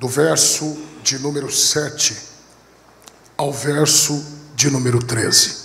do verso de número 7 ao verso de número 13.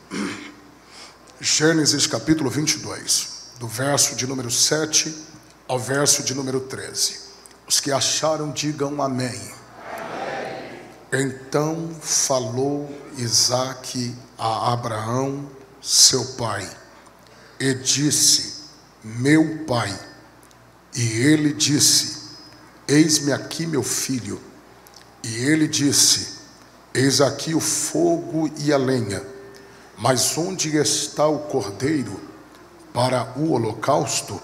Gênesis capítulo 22, do verso de número 7 ao verso de número 13. Os que acharam, digam amém. Amém. Então falou Isaque a Abraão, seu pai, e disse: meu pai. E ele disse: eis-me aqui, meu filho. E ele disse: eis aqui o fogo e a lenha, mas onde está o cordeiro para o holocausto?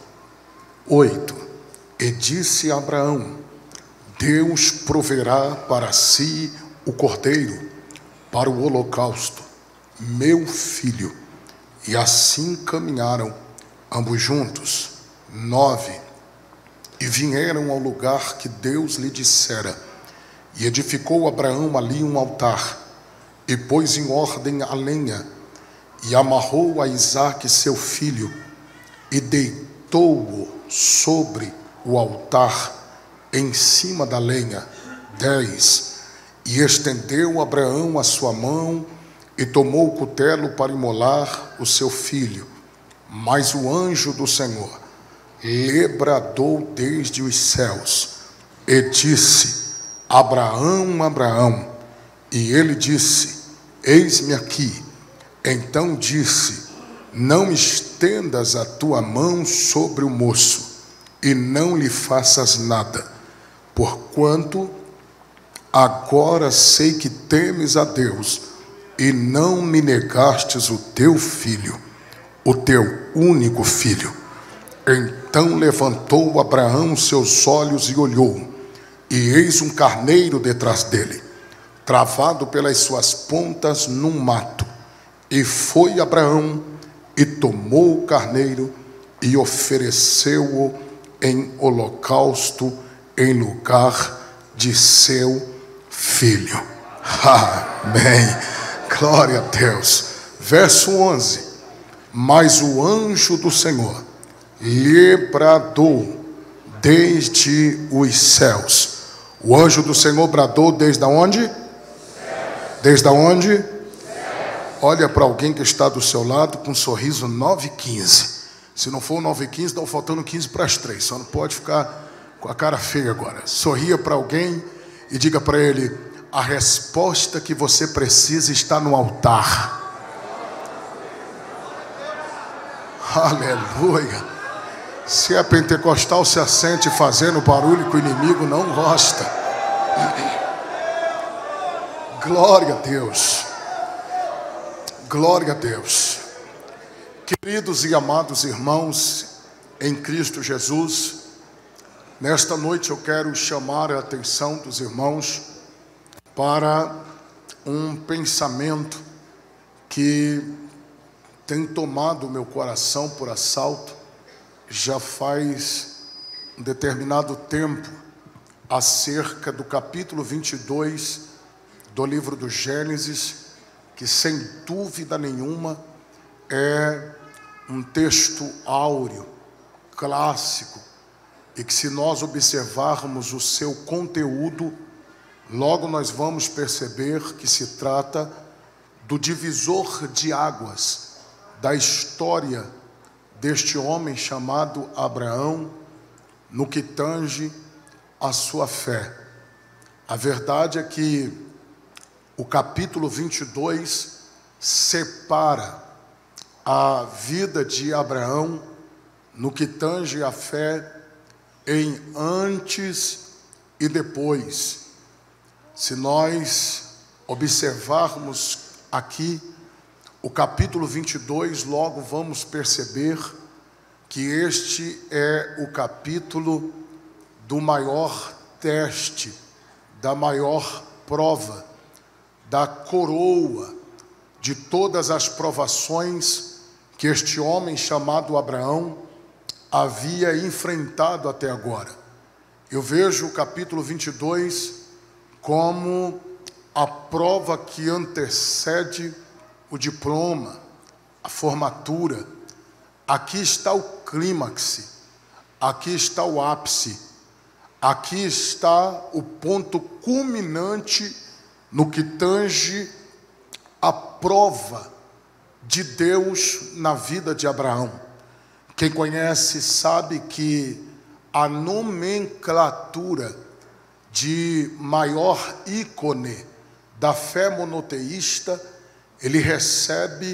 8. E disse Abraão: Deus proverá para si o cordeiro para o holocausto, meu filho. E assim caminharam ambos juntos. 9. E vieram ao lugar que Deus lhe dissera, e edificou Abraão ali um altar, e pôs em ordem a lenha, e amarrou a Isaque seu filho, e deitou-o sobre o altar em cima da lenha. 10. E estendeu Abraão a sua mão, e tomou o cutelo para imolar o seu filho. Mas o anjo do Senhor lhe bradou desde os céus, e disse: Abraão, Abraão. E ele disse: eis-me aqui. Então disse: não estendas a tua mão sobre o moço, e não lhe faças nada, porquanto agora sei que temes a Deus, e não me negastes o teu filho, o teu único filho. Então levantou Abraão seus olhos e olhou, e eis um carneiro detrás dele, travado pelas suas pontas num mato. E foi Abraão e tomou o carneiro e ofereceu-o em holocausto em lugar de seu filho. Amém. Glória a Deus. Verso 11. Mas o anjo do Senhor lhe bradou desde os céus. O anjo do Senhor bradou desde onde? Desde onde? Olha para alguém que está do seu lado com um sorriso 9h15. Se não for 9h15, estão faltando 15 para as 3. Só não pode ficar com a cara feia agora. Sorria para alguém e diga para ele: a resposta que você precisa está no altar. Aleluia. Se é pentecostal, se assente fazendo barulho que o inimigo não gosta. Glória a Deus. Glória a Deus. Queridos e amados irmãos em Cristo Jesus, nesta noite eu quero chamar a atenção dos irmãos para um pensamento que tem tomado o meu coração por assalto já faz um determinado tempo, acerca do capítulo 22 do livro do Gênesis, que sem dúvida nenhuma é um texto áureo, clássico, e que, se nós observarmos o seu conteúdo, logo nós vamos perceber que se trata do divisor de águas da história deste homem chamado Abraão, no que tange a sua fé. A verdade é que o capítulo 22 separa a vida de Abraão, no que tange a fé, em antes e depois. Se nós observarmos aqui o capítulo 22, logo vamos perceber que este é o capítulo do maior teste, da maior prova, da coroa de todas as provações que este homem chamado Abraão havia enfrentado até agora. Eu vejo o capítulo 22 como a prova que antecede o diploma, a formatura. Aqui está o clímax, aqui está o ápice, aqui está o ponto culminante no que tange a prova de Deus na vida de Abraão. Quem conhece sabe que a nomenclatura de maior ícone da fé monoteísta, ele recebe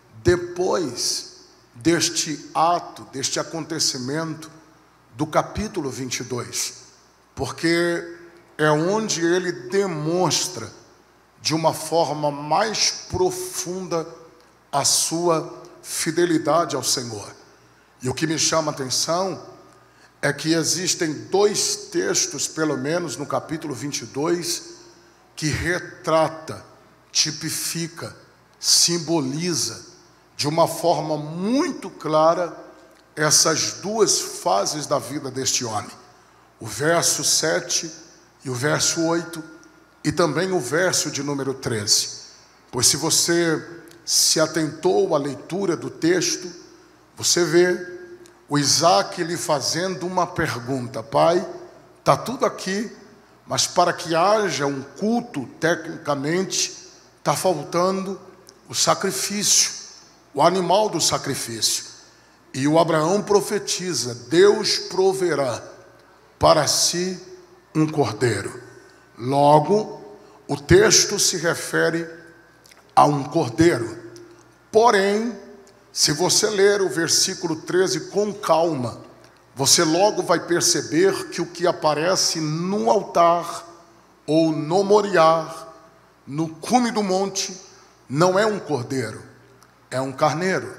depois deste ato, deste acontecimento do capítulo 22, porque é onde ele demonstra de uma forma mais profunda a sua fidelidade ao Senhor. E o que me chama a atenção é que existem 2 textos, pelo menos no capítulo 22, que retrata, tipifica, simboliza de uma forma muito clara essas 2 fases da vida deste homem. O verso 7 e o verso 8 e também o verso de número 13. Pois se você se atentou à leitura do texto, você vê o Isaac lhe fazendo uma pergunta: pai, está tudo aqui, mas para que haja um culto, tecnicamente, está faltando o sacrifício, o animal do sacrifício. E o Abraão profetiza: Deus proverá para si um cordeiro. Logo, o texto se refere a um cordeiro. Porém, se você ler o versículo 13 com calma, você logo vai perceber que o que aparece no altar, ou no moriá, no cume do monte, não é um cordeiro, é um carneiro.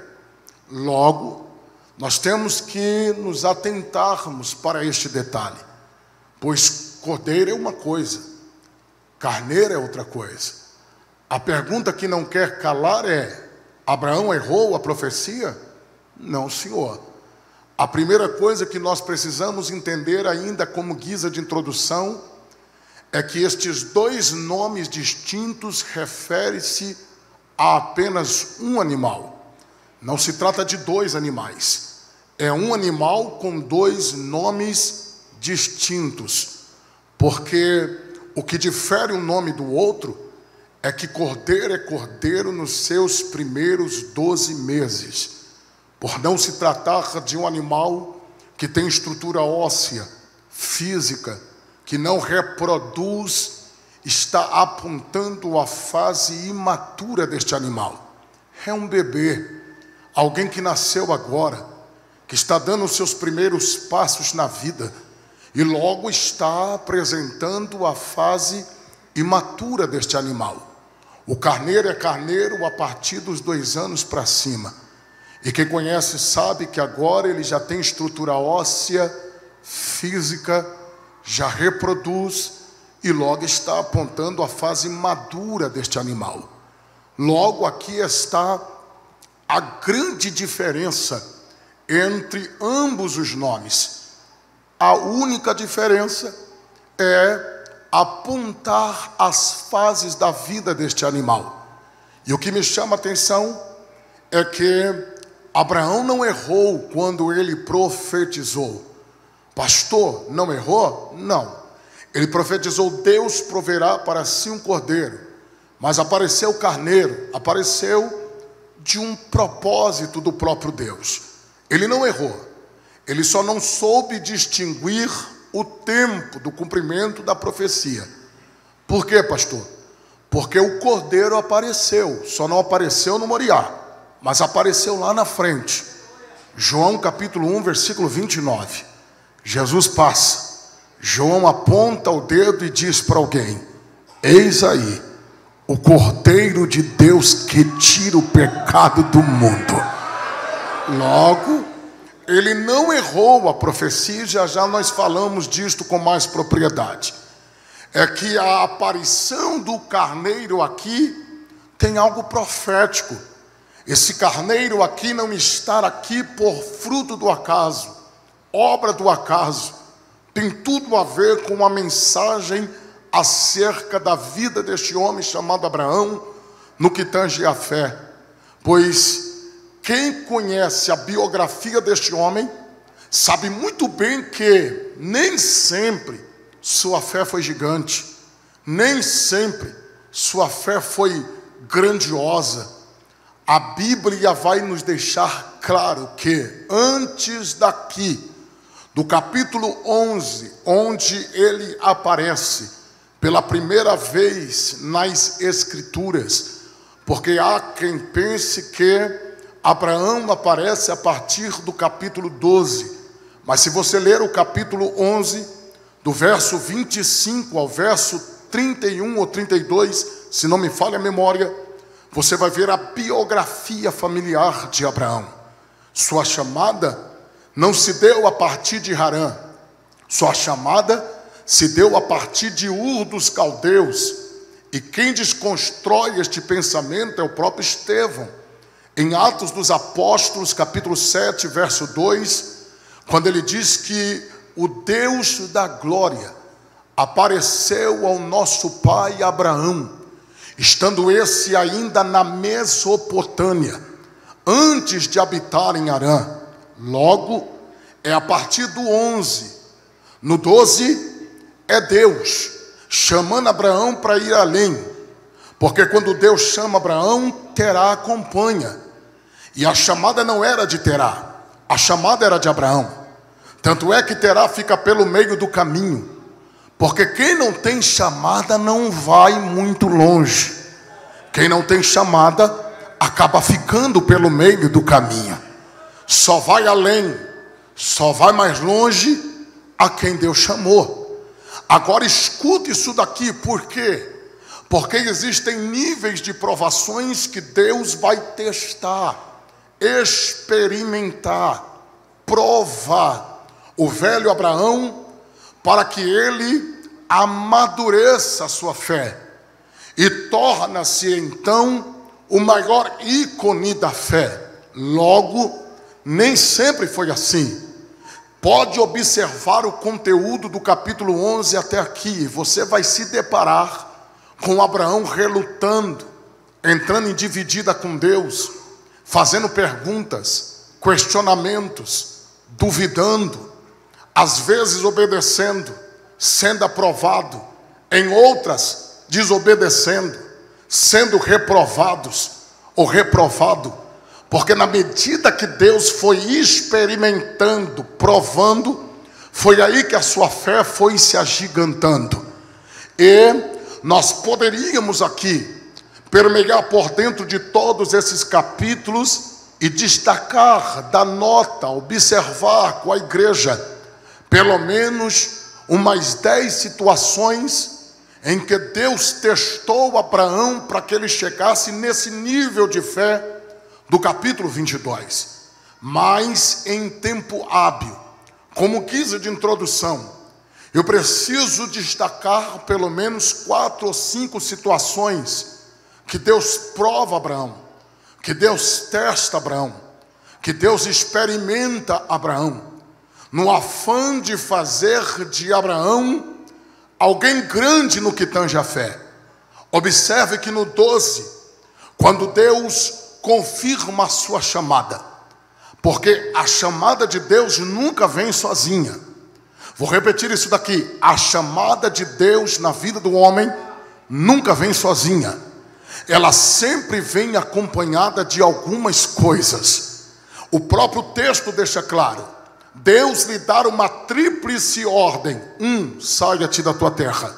Logo, nós temos que nos atentarmos para este detalhe, pois cordeiro é uma coisa, carneiro é outra coisa. A pergunta que não quer calar é: Abraão errou a profecia? Não, senhor. A primeira coisa que nós precisamos entender ainda como guisa de introdução é que estes 2 nomes distintos referem-se a apenas um animal. Não se trata de 2 animais. É um animal com 2 nomes distintos. Porque o que difere um nome do outro é que cordeiro é cordeiro nos seus primeiros 12 meses. Por não se tratar de um animal que tem estrutura óssea, física, que não reproduz, está apontando a fase imatura deste animal. É um bebê, alguém que nasceu agora, que está dando os seus primeiros passos na vida e logo está apresentando a fase imatura deste animal. O carneiro é carneiro a partir dos 2 anos para cima. E quem conhece sabe que agora ele já tem estrutura óssea, física, já reproduz e logo está apontando a fase madura deste animal. Logo aqui está a grande diferença entre ambos os nomes. A única diferença é apontar as fases da vida deste animal. E o que me chama a atenção é que Abraão não errou quando ele profetizou. Pastor, não errou? Não. Ele profetizou: Deus proverá para si um cordeiro. Mas apareceu o carneiro, apareceu de um propósito do próprio Deus. Ele não errou. Ele só não soube distinguir o tempo do cumprimento da profecia. Por quê, pastor? Porque o cordeiro apareceu, só não apareceu no moriá, mas apareceu lá na frente. João capítulo 1, versículo 29. Jesus passa, João aponta o dedo e diz para alguém: eis aí o Cordeiro de Deus que tira o pecado do mundo. Logo, ele não errou a profecia, já nós falamos disto com mais propriedade. É que a aparição do carneiro aqui tem algo profético. Esse carneiro aqui não está aqui por fruto do acaso, obra do acaso. Tem tudo a ver com uma mensagem acerca da vida deste homem chamado Abraão, no que tange a fé. Pois quem conhece a biografia deste homem sabe muito bem que nem sempre sua fé foi gigante, nem sempre sua fé foi grandiosa. A Bíblia vai nos deixar claro que antes daqui, do capítulo 11, onde ele aparece pela primeira vez nas Escrituras, porque há quem pense que Abraão aparece a partir do capítulo 12, mas se você ler o capítulo 11, do verso 25 ao verso 31 ou 32, se não me falha a memória, você vai ver a biografia familiar de Abraão. Sua chamada não se deu a partir de Harã, sua chamada se deu a partir de Ur dos Caldeus, e quem desconstrói este pensamento é o próprio Estevão. Em Atos dos Apóstolos, capítulo 7, verso 2, quando ele diz que o Deus da glória apareceu ao nosso pai Abraão, estando esse ainda na Mesopotâmia, antes de habitar em Harã. Logo, é a partir do 11. No 12, é Deus chamando Abraão para ir além. Porque quando Deus chama Abraão, Terá acompanha. E a chamada não era de Terá, a chamada era de Abraão. Tanto é que Terá fica pelo meio do caminho. Porque quem não tem chamada não vai muito longe. Quem não tem chamada acaba ficando pelo meio do caminho. Só vai além, só vai mais longe a quem Deus chamou. Agora escute isso daqui, por quê? Porque existem níveis de provações que Deus vai testar, experimentar, provar o velho Abraão, para que ele amadureça a sua fé e torna-se então o maior ícone da fé. Logo, nem sempre foi assim. Pode observar o conteúdo do capítulo 11 até aqui. Você vai se deparar com Abraão relutando, entrando em dividida com Deus, fazendo perguntas, questionamentos, duvidando, às vezes obedecendo, sendo aprovado, em outras desobedecendo, sendo reprovados ou reprovado. Porque na medida que Deus foi experimentando, provando, foi aí que a sua fé foi se agigantando. E nós poderíamos aqui permear por dentro de todos esses capítulos e destacar, dar nota, observar com a igreja pelo menos umas 10 situações em que Deus testou Abraão para que ele chegasse nesse nível de fé do capítulo 22, mas em tempo hábil. Como guisa de introdução, eu preciso destacar pelo menos 4 ou 5 situações que Deus prova Abraão, que Deus testa Abraão, que Deus experimenta Abraão, no afã de fazer de Abraão alguém grande no que tange a fé. Observe que no 12, quando Deus confirma a sua chamada, porque a chamada de Deus nunca vem sozinha. Vou repetir isso daqui: a chamada de Deus na vida do homem nunca vem sozinha, ela sempre vem acompanhada de algumas coisas. O próprio texto deixa claro: Deus lhe dá uma tríplice ordem: 1, saia-te da tua terra;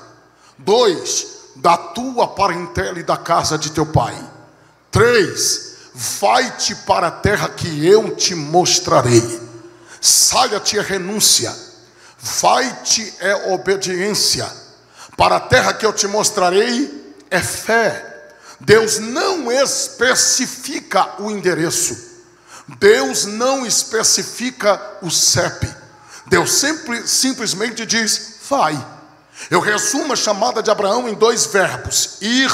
2, da tua parentela e da casa de teu pai; 3, vai-te para a terra que eu te mostrarei. Saia-te é renúncia, vai-te é obediência, para a terra que eu te mostrarei é fé. Deus não especifica o endereço, Deus não especifica o CEP, Deus simplesmente diz: vai. Eu resumo a chamada de Abraão em 2 verbos: ir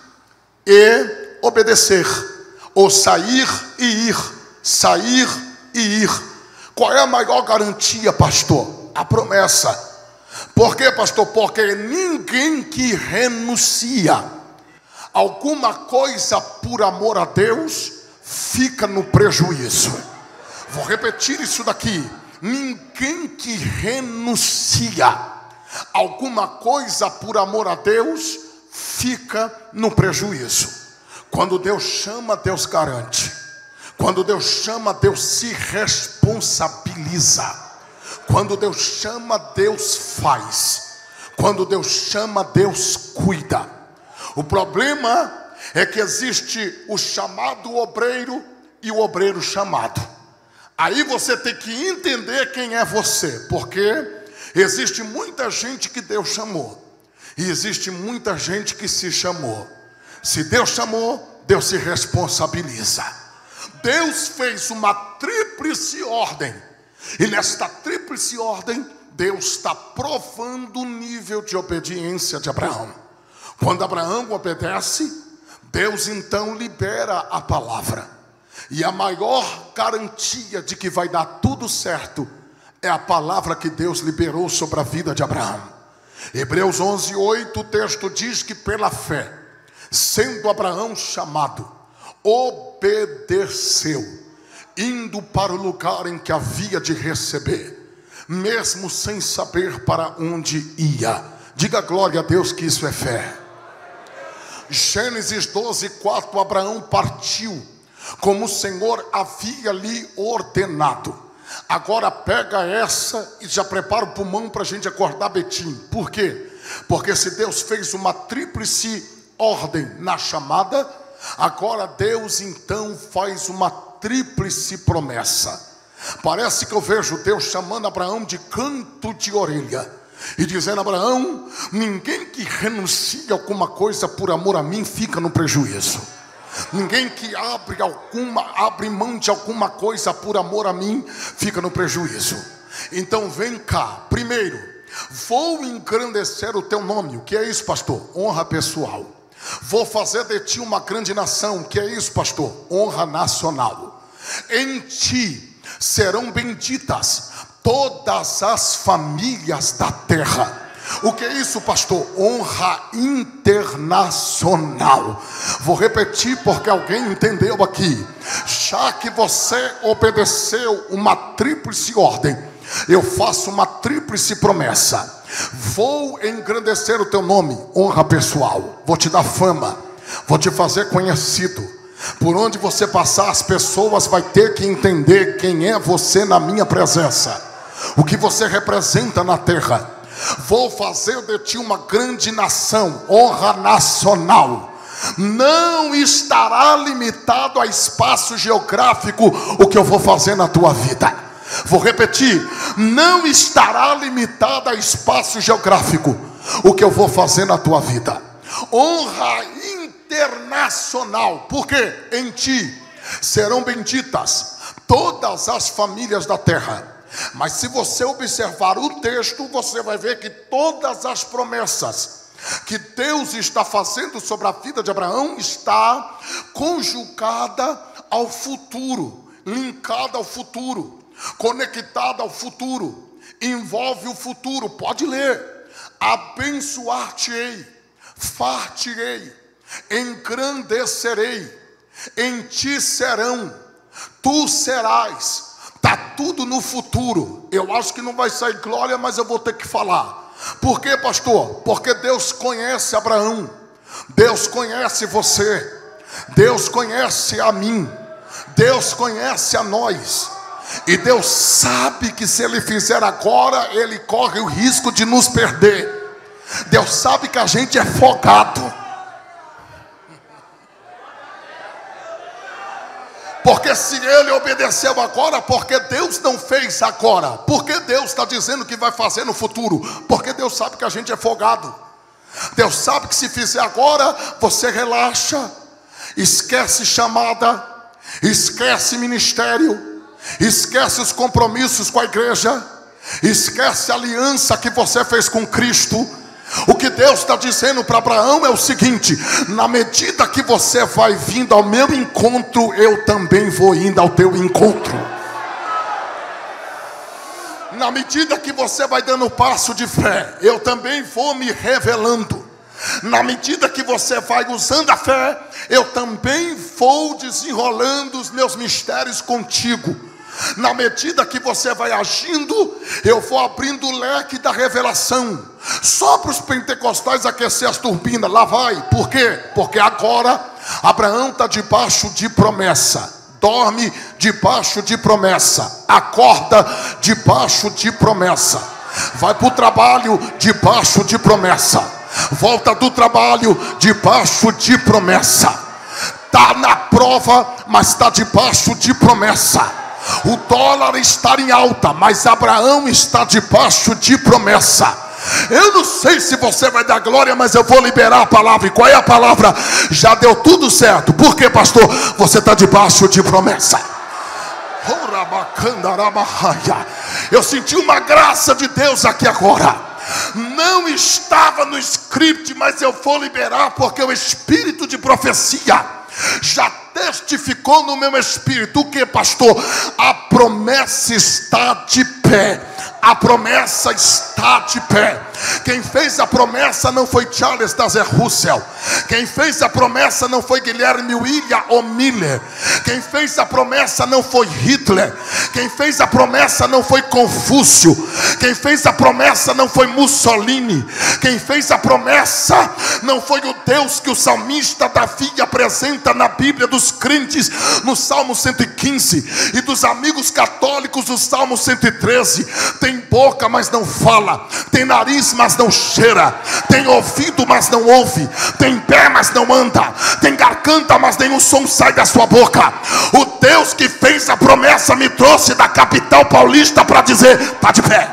e obedecer, ou sair e ir, sair e ir. Qual é a maior garantia, pastor? A promessa. Por quê, pastor? Porque ninguém que renuncia alguma coisa por amor a Deus fica no prejuízo. Vou repetir isso daqui: ninguém que renuncia alguma coisa por amor a Deus fica no prejuízo. Quando Deus chama, Deus garante. Quando Deus chama, Deus se responsabiliza. Quando Deus chama, Deus faz. Quando Deus chama, Deus cuida. O problema é que existe o chamado obreiro e o obreiro chamado. Aí você tem que entender quem é você, porque existe muita gente que Deus chamou e existe muita gente que se chamou. Se Deus chamou, Deus se responsabiliza. Deus fez uma tríplice ordem, e nesta tríplice ordem Deus está provando o nível de obediência de Abraão. Quando Abraão obedece, Deus então libera a palavra. E a maior garantia de que vai dar tudo certo é a palavra que Deus liberou sobre a vida de Abraão. Hebreus 11:8, o texto diz que pela fé, sendo Abraão chamado, obedeceu, indo para o lugar em que havia de receber, mesmo sem saber para onde ia. Diga glória a Deus que isso é fé. Gênesis 12:4, Abraão partiu como o Senhor havia lhe ordenado. Agora pega essa e já prepara o pulmão para a gente acordar Betim. Por quê? Porque se Deus fez uma tríplice ordem na chamada, agora Deus então faz uma tríplice promessa. Parece que eu vejo Deus chamando Abraão de canto de orelha e dizendo: Abraão, ninguém que renuncia alguma coisa por amor a mim fica no prejuízo. Ninguém que abre mão de alguma coisa por amor a mim fica no prejuízo. Então vem cá. Primeiro, vou engrandecer o teu nome. O que é isso, pastor? Honra pessoal. Vou fazer de ti uma grande nação. O que é isso, pastor? Honra nacional. Em ti serão benditas todas as famílias da terra. O que é isso, pastor? Honra internacional. Vou repetir porque alguém entendeu aqui. Já que você obedeceu uma tríplice ordem, eu faço uma tríplice promessa. Vou engrandecer o teu nome, honra pessoal. Vou te dar fama, vou te fazer conhecido. Por onde você passar, as pessoas vão ter que entender quem é você na minha presença, o que você representa na terra. Vou fazer de ti uma grande nação, honra nacional. Não estará limitado a espaço geográfico o que eu vou fazer na tua vida. Vou repetir, não estará limitado a espaço geográfico o que eu vou fazer na tua vida. Honra internacional, porque em ti serão benditas todas as famílias da terra. Mas se você observar o texto, você vai ver que todas as promessas que Deus está fazendo sobre a vida de Abraão está conjugada ao futuro, linkada ao futuro, conectada ao futuro, envolve o futuro. Pode ler: abençoar-te-ei, far-te-ei, engrandecerei, em ti serão, tu serás. Está tudo no futuro. Eu acho que não vai sair glória, mas eu vou ter que falar. Por quê, pastor? Porque Deus conhece Abraão, Deus conhece você, Deus conhece a mim, Deus conhece a nós. E Deus sabe que se Ele fizer agora, Ele corre o risco de nos perder. Deus sabe que a gente é folgado. Porque se Ele obedeceu agora, porque Deus não fez agora? Porque Deus está dizendo que vai fazer no futuro? Porque Deus sabe que a gente é folgado. Deus sabe que se fizer agora, você relaxa, esquece chamada, esquece ministério, esquece os compromissos com a igreja, esquece a aliança que você fez com Cristo. O que Deus está dizendo para Abraão é o seguinte: na medida que você vai vindo ao meu encontro, eu também vou indo ao teu encontro. Na medida que você vai dando passo de fé, eu também vou me revelando. Na medida que você vai usando a fé, eu também vou desenrolando os meus mistérios contigo. Na medida que você vai agindo, eu vou abrindo o leque da revelação. Só para os pentecostais aquecer as turbinas, lá vai. Por quê? Porque agora Abraão está debaixo de promessa. Dorme debaixo de promessa. Acorda debaixo de promessa. Vai para o trabalho debaixo de promessa. Volta do trabalho debaixo de promessa. Está na prova, mas está debaixo de promessa. O dólar está em alta, mas Abraão está debaixo de promessa. Eu não sei se você vai dar glória, mas eu vou liberar a palavra. E qual é a palavra? Já deu tudo certo. Por quê, pastor? Você está debaixo de promessa. Eu senti uma graça de Deus aqui agora. Não estava no script, mas eu vou liberar, porque o espírito de profecia já testificou no meu espírito. O que, pastor? A promessa está de pé. A promessa está de pé. Quem fez a promessa não foi Charles Taze Russell. Quem fez a promessa não foi Guilherme William ou Miller. Quem fez a promessa não foi Hitler. Quem fez a promessa não foi Confúcio. Quem fez a promessa não foi Mussolini. Quem fez a promessa não foi o Deus que o salmista Davi apresenta na Bíblia dos crentes no Salmo 115 e dos amigos católicos do Salmo 113. Tem boca, mas não fala. Tem nariz, mas não cheira. Tem ouvido, mas não ouve. Tem pé, mas não anda. Tem garganta, mas nenhum som sai da sua boca. O Deus que fez a promessa me trouxe da capital paulista para dizer: está de pé.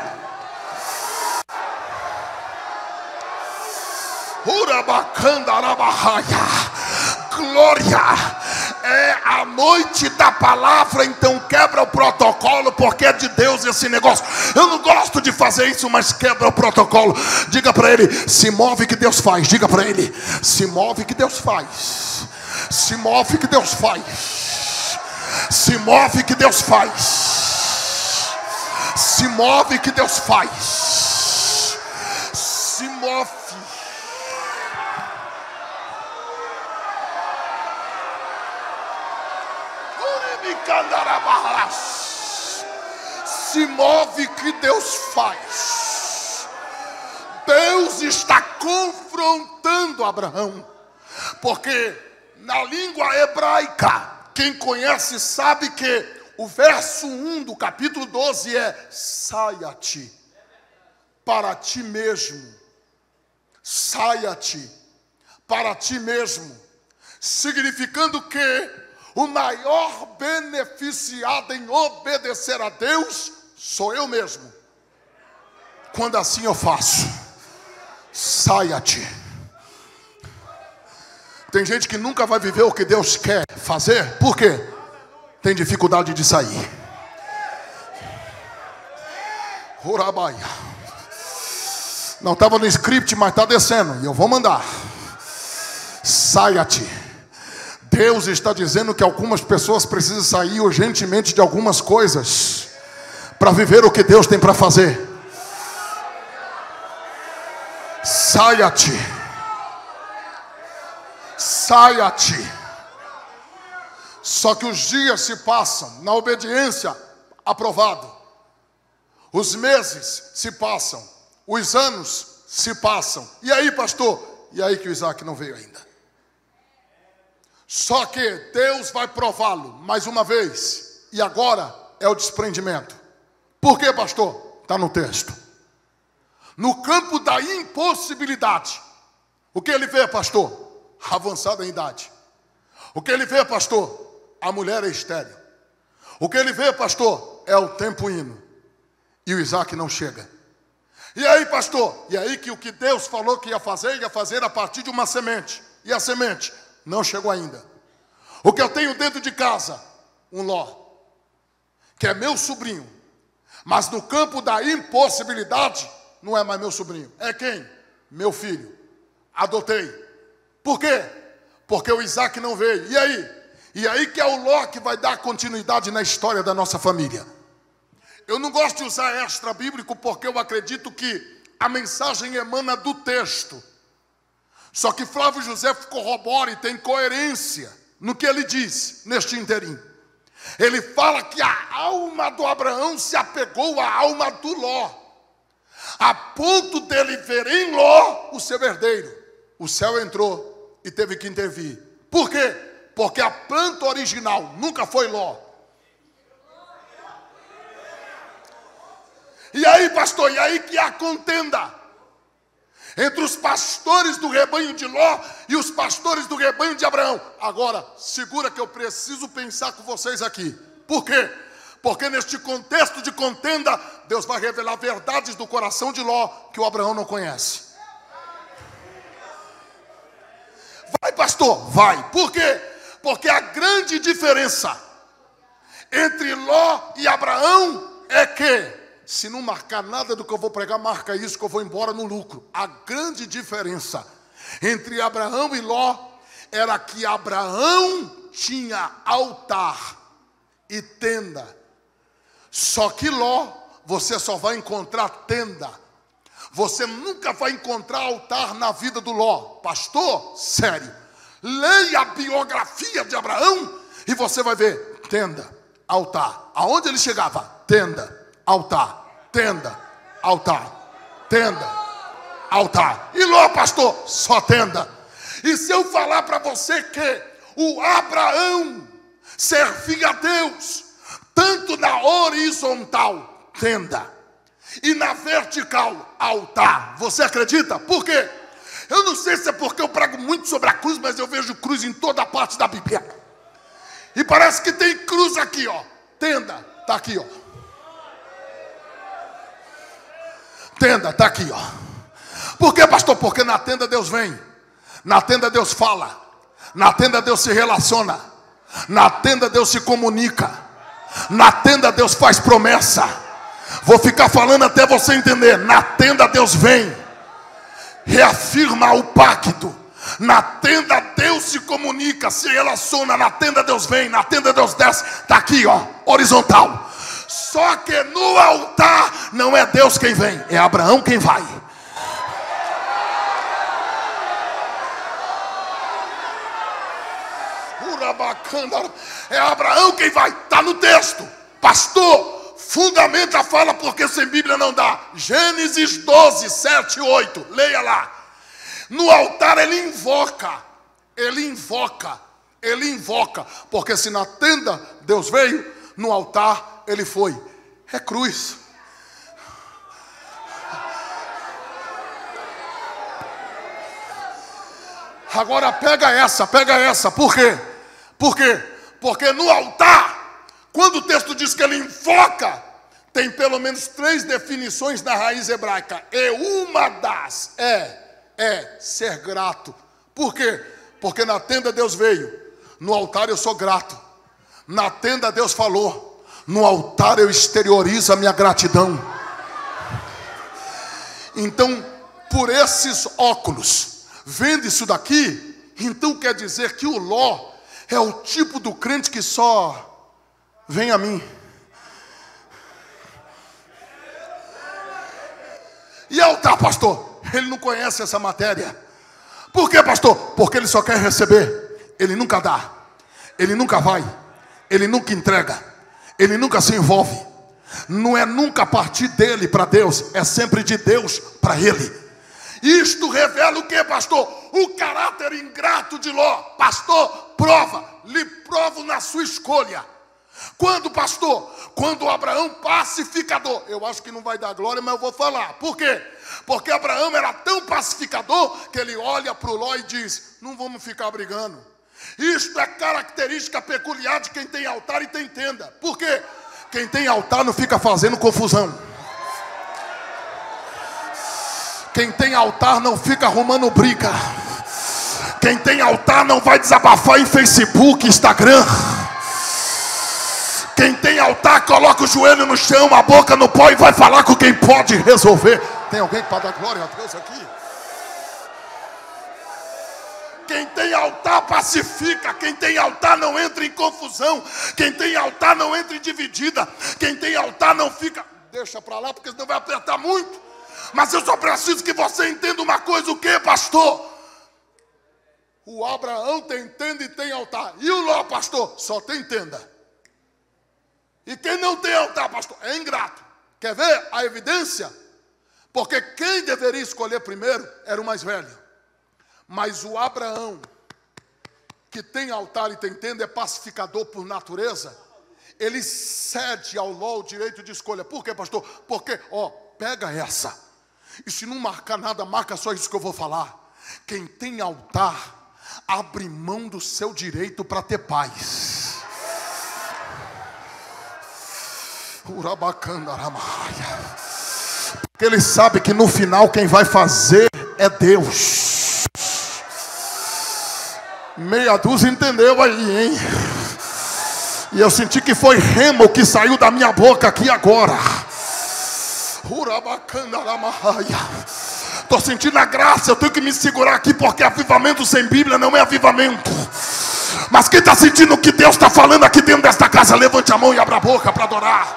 Glória. É a noite da palavra, então quebra o protocolo, porque é de Deus esse negócio. Eu não gosto de fazer isso, mas quebra o protocolo. Diga para ele: se move que Deus faz. Diga para ele: se move que Deus faz. Se move que Deus faz. Se move que Deus faz. Se move que Deus faz. Se move. Se move que Deus faz. Deus está confrontando Abraão, porque na língua hebraica, quem conhece sabe que o verso 1 do capítulo 12 é: saia-te para ti mesmo. Saia-te para ti mesmo. Significando que o maior beneficiado em obedecer a Deus sou eu mesmo. Quando assim eu faço, saia-te. Tem gente que nunca vai viver o que Deus quer fazer. Por quê? Tem dificuldade de sair. Urabaia. Não estava no script, mas está descendo. E eu vou mandar. Saia-te. Deus está dizendo que algumas pessoas precisam sair urgentemente de algumas coisas para viver o que Deus tem para fazer. Saia-te. Saia-te. Só que os dias se passam na obediência, aprovado. Os meses se passam, os anos se passam. E aí, pastor? E aí que o Isaac não veio ainda. Só que Deus vai prová-lo mais uma vez. E agora é o desprendimento. Por quê, pastor? Está no texto. No campo da impossibilidade. O que ele vê, pastor? Avançada em idade. O que ele vê, pastor? A mulher é estéril. O que ele vê, pastor? É o tempo indo. E o Isaac não chega. E aí, pastor? E aí que o que Deus falou que ia fazer a partir de uma semente. E a semente não chegou ainda. O que eu tenho dentro de casa? Um Ló, que é meu sobrinho. Mas no campo da impossibilidade, não é mais meu sobrinho. É quem? Meu filho. Adotei. Por quê? Porque o Isaac não veio. E aí? E aí que é o Ló que vai dar continuidade na história da nossa família. Eu não gosto de usar extra bíblico, porque eu acredito que a mensagem emana do texto. Só que Flávio José corrobora e tem coerência no que ele diz neste inteirinho. Ele fala que a alma do Abraão se apegou à alma do Ló, a ponto dele ver em Ló o seu herdeiro. O céu entrou e teve que intervir. Por quê? Porque a planta original nunca foi Ló. E aí, pastor, e aí que há contenda entre os pastores do rebanho de Ló e os pastores do rebanho de Abraão. Agora, segura que eu preciso pensar com vocês aqui. Por quê? Porque neste contexto de contenda, Deus vai revelar verdades do coração de Ló que o Abraão não conhece. Vai, pastor, vai. Por quê? Porque a grande diferença entre Ló e Abraão é que, se não marcar nada do que eu vou pregar, marca isso que eu vou embora no lucro. A grande diferença entre Abraão e Ló era que Abraão tinha altar e tenda. Só que Ló, você só vai encontrar tenda. Você nunca vai encontrar altar na vida do Ló. Pastor, sério. Leia a biografia de Abraão e você vai ver tenda, altar. Aonde ele chegava? Tenda, altar, tenda, altar, tenda, altar. E Ló, pastor, só tenda. E se eu falar para você que o Abraão servia a Deus tanto na horizontal, tenda, e na vertical, altar, você acredita? Por quê? Eu não sei se é porque eu prego muito sobre a cruz, mas eu vejo cruz em toda parte da Bíblia. E parece que tem cruz aqui, ó. Tenda, tá aqui, ó. Tenda, tá aqui, ó. Por quê, pastor? Porque na tenda Deus vem. Na tenda Deus fala. Na tenda Deus se relaciona. Na tenda Deus se comunica. Na tenda Deus faz promessa. Vou ficar falando até você entender. Na tenda Deus vem. Reafirma o pacto. Na tenda Deus se comunica, se relaciona. Na tenda Deus vem. Na tenda Deus desce. Está aqui, ó, horizontal. Só que no altar não é Deus quem vem, é Abraão quem vai. É Abraão quem vai. Está no texto. Pastor, fundamenta a fala, porque sem Bíblia não dá. Gênesis 12, 7 e 8. Leia lá. No altar ele invoca. Ele invoca. Ele invoca. Porque se na tenda Deus veio, no altar ele foi. É cruz. Agora pega essa. Por quê? Por quê? Porque no altar, quando o texto diz que ele invoca, tem pelo menos 3 definições na raiz hebraica. E uma das é ser grato. Por quê? Porque na tenda Deus veio, no altar eu sou grato. Na tenda Deus falou, no altar eu exteriorizo a minha gratidão. Então, por esses óculos, vendo isso daqui, então quer dizer que o Ló é o tipo do crente que só vem a mim. E altar, pastor? Ele não conhece essa matéria. Por quê, pastor? Porque ele só quer receber. Ele nunca dá. Ele nunca vai. Ele nunca entrega. Ele nunca se envolve. Não é nunca a partir dele para Deus. É sempre de Deus para ele. Isto revela o que, pastor? O caráter ingrato de Ló. Pastor, prova. Lhe provo na sua escolha. Quando, pastor? Quando Abraão pacificador. Eu acho que não vai dar glória, mas eu vou falar. Por quê? Porque Abraão era tão pacificador que ele olha para o Ló e diz: não vamos ficar brigando. Isto é característica peculiar de quem tem altar e tem tenda. Por quê? Quem tem altar não fica fazendo confusão. Quem tem altar não fica arrumando briga. Quem tem altar não vai desabafar em Facebook, Instagram. Quem tem altar coloca o joelho no chão, a boca no pó e vai falar com quem pode resolver. Tem alguém para dar glória a Deus aqui? Quem tem altar pacifica. Quem tem altar não entra em confusão. Quem tem altar não entra em dividida. Quem tem altar não fica... Deixa para lá, porque senão vai apertar muito. Mas eu só preciso que você entenda uma coisa. O que, pastor? O Abraão tem tenda e tem altar. E o Ló, pastor? Só tem tenda. E quem não tem altar, pastor, é ingrato. Quer ver a evidência? Porque quem deveria escolher primeiro era o mais velho. Mas o Abraão, que tem altar e tem tenda, é pacificador por natureza. Ele cede ao Ló o direito de escolha. Por quê, pastor? Porque, pega essa. E se não marcar nada, marca só isso que eu vou falar. Quem tem altar, abre mão do seu direito para ter paz. Porque ele sabe que no final quem vai fazer é Deus. Meia dúzia entendeu aí, hein? E eu senti que foi remo que saiu da minha boca aqui agora. Estou sentindo a graça, eu tenho que me segurar aqui, porque avivamento sem Bíblia não é avivamento. Mas quem está sentindo o que Deus está falando aqui dentro desta casa, levante a mão e abra a boca para adorar.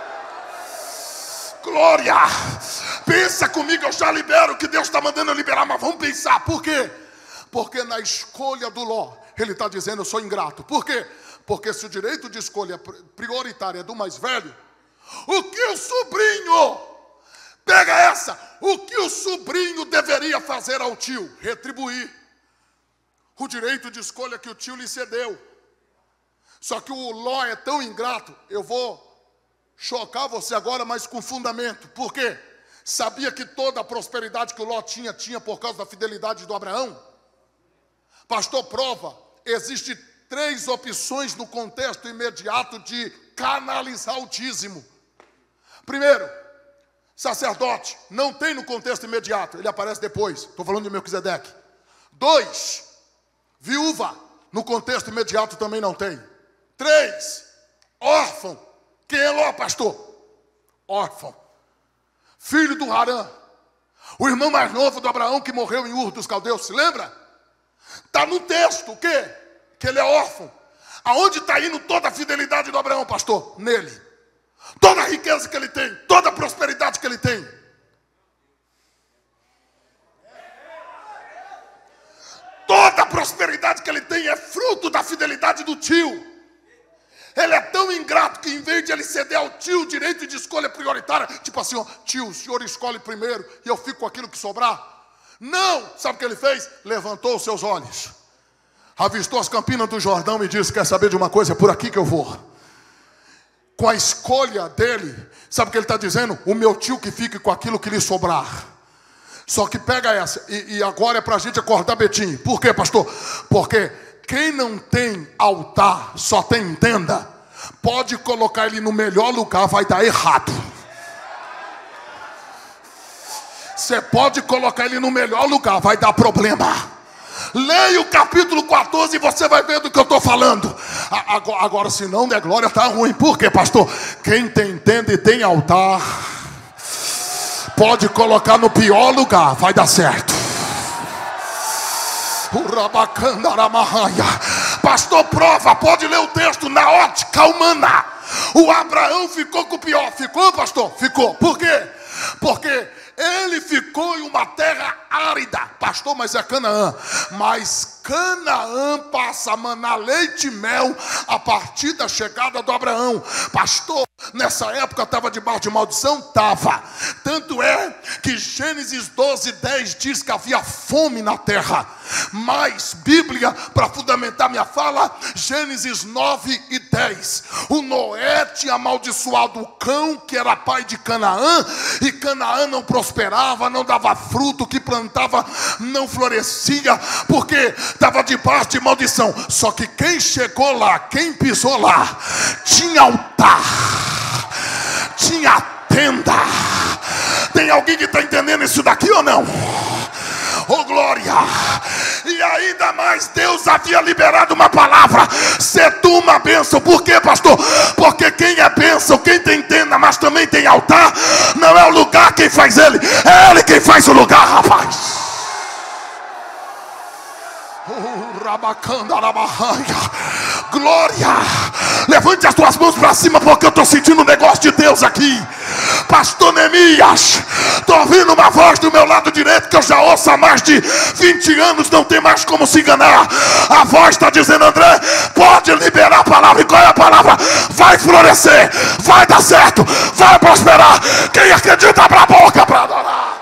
Glória. Pensa comigo, eu já libero o que Deus está mandando eu liberar. Mas vamos pensar, por quê? Porque na escolha do Ló, ele está dizendo, eu sou ingrato. Por quê? Porque se o direito de escolha prioritário é do mais velho, o que o sobrinho, pega essa, o que o sobrinho deveria fazer ao tio? Retribuir o direito de escolha que o tio lhe cedeu. Só que o Ló é tão ingrato, eu vou chocar você agora, mas com fundamento. Por quê? Sabia que toda a prosperidade que o Ló tinha por causa da fidelidade do Abraão? Pastor, prova. Existem 3 opções no contexto imediato de canalizar o dízimo. Primeiro, sacerdote. Não tem no contexto imediato, ele aparece depois. Estou falando de Melquisedeque. 2, viúva. No contexto imediato também não tem. 3, órfão. Quem é Ló, pastor? Órfão. Filho do Harã. O irmão mais novo do Abraão que morreu em Ur dos Caldeus, se lembra? Está no texto, o quê? Que ele é órfão. Aonde está indo toda a fidelidade do Abraão, pastor? Nele. Toda a riqueza que ele tem, toda a prosperidade que ele tem. Toda a prosperidade que ele tem é fruto da fidelidade do tio. Ele é tão ingrato que em vez de ele ceder ao tio o direito de escolha prioritária, tipo assim, tio, o senhor escolhe primeiro e eu fico com aquilo que sobrar. Não, sabe o que ele fez? Levantou os seus olhos, avistou as campinas do Jordão e disse, quer saber de uma coisa? É por aqui que eu vou. Com a escolha dele, sabe o que ele está dizendo? O meu tio que fique com aquilo que lhe sobrar. Só que pega essa, e agora é para a gente acordar Betinho. Por quê, pastor? Porque quem não tem altar, só tem tenda, pode colocar ele no melhor lugar, vai dar errado. Você pode colocar ele no melhor lugar, vai dar problema. Leia o capítulo 14 e você vai ver do que eu estou falando. Agora, se não der glória, está ruim. Por quê, pastor? Quem tem tenda e tem altar, pode colocar no pior lugar, vai dar certo. Pastor, prova, pode ler o texto na ótica humana. O Abraão ficou com o pior. Ficou, pastor? Ficou. Por quê? Porque ele ficou em uma terra árida. Pastor, mas é Canaã. Mas Canaã passa a manar leite e mel a partir da chegada do Abraão. Pastor, nessa época estava debaixo de maldição? Estava. Tanto é que Gênesis 12:10 diz que havia fome na terra. Mas Bíblia, para fundamentar minha fala, Gênesis 9:10. O Noé tinha amaldiçoado o cão, que era pai de Canaã, e Canaã não prosperava, não dava fruto, que plantava não florescia, porque estava debaixo de maldição. Só que quem chegou lá, quem pisou lá, tinha altar, tinha tenda. Tem alguém que está entendendo isso daqui ou não? Oh glória! E ainda mais Deus havia liberado uma palavra: se tu uma bênção. Por quê, pastor? Porque quem é bênção, quem tem tenda, mas também tem altar, não é o lugar quem faz ele, é ele quem faz o lugar, rapaz. Glória! Levante as tuas mãos para cima, porque eu estou sentindo um negócio de Deus aqui. Pastor Neemias, estou ouvindo uma voz do meu lado direito que eu já ouço há mais de 20 anos, não tem mais como se enganar. A voz está dizendo: André, pode liberar a palavra. E qual é a palavra? Vai vai florescer, vai dar certo, vai prosperar. Quem acredita, abra a boca para adorar.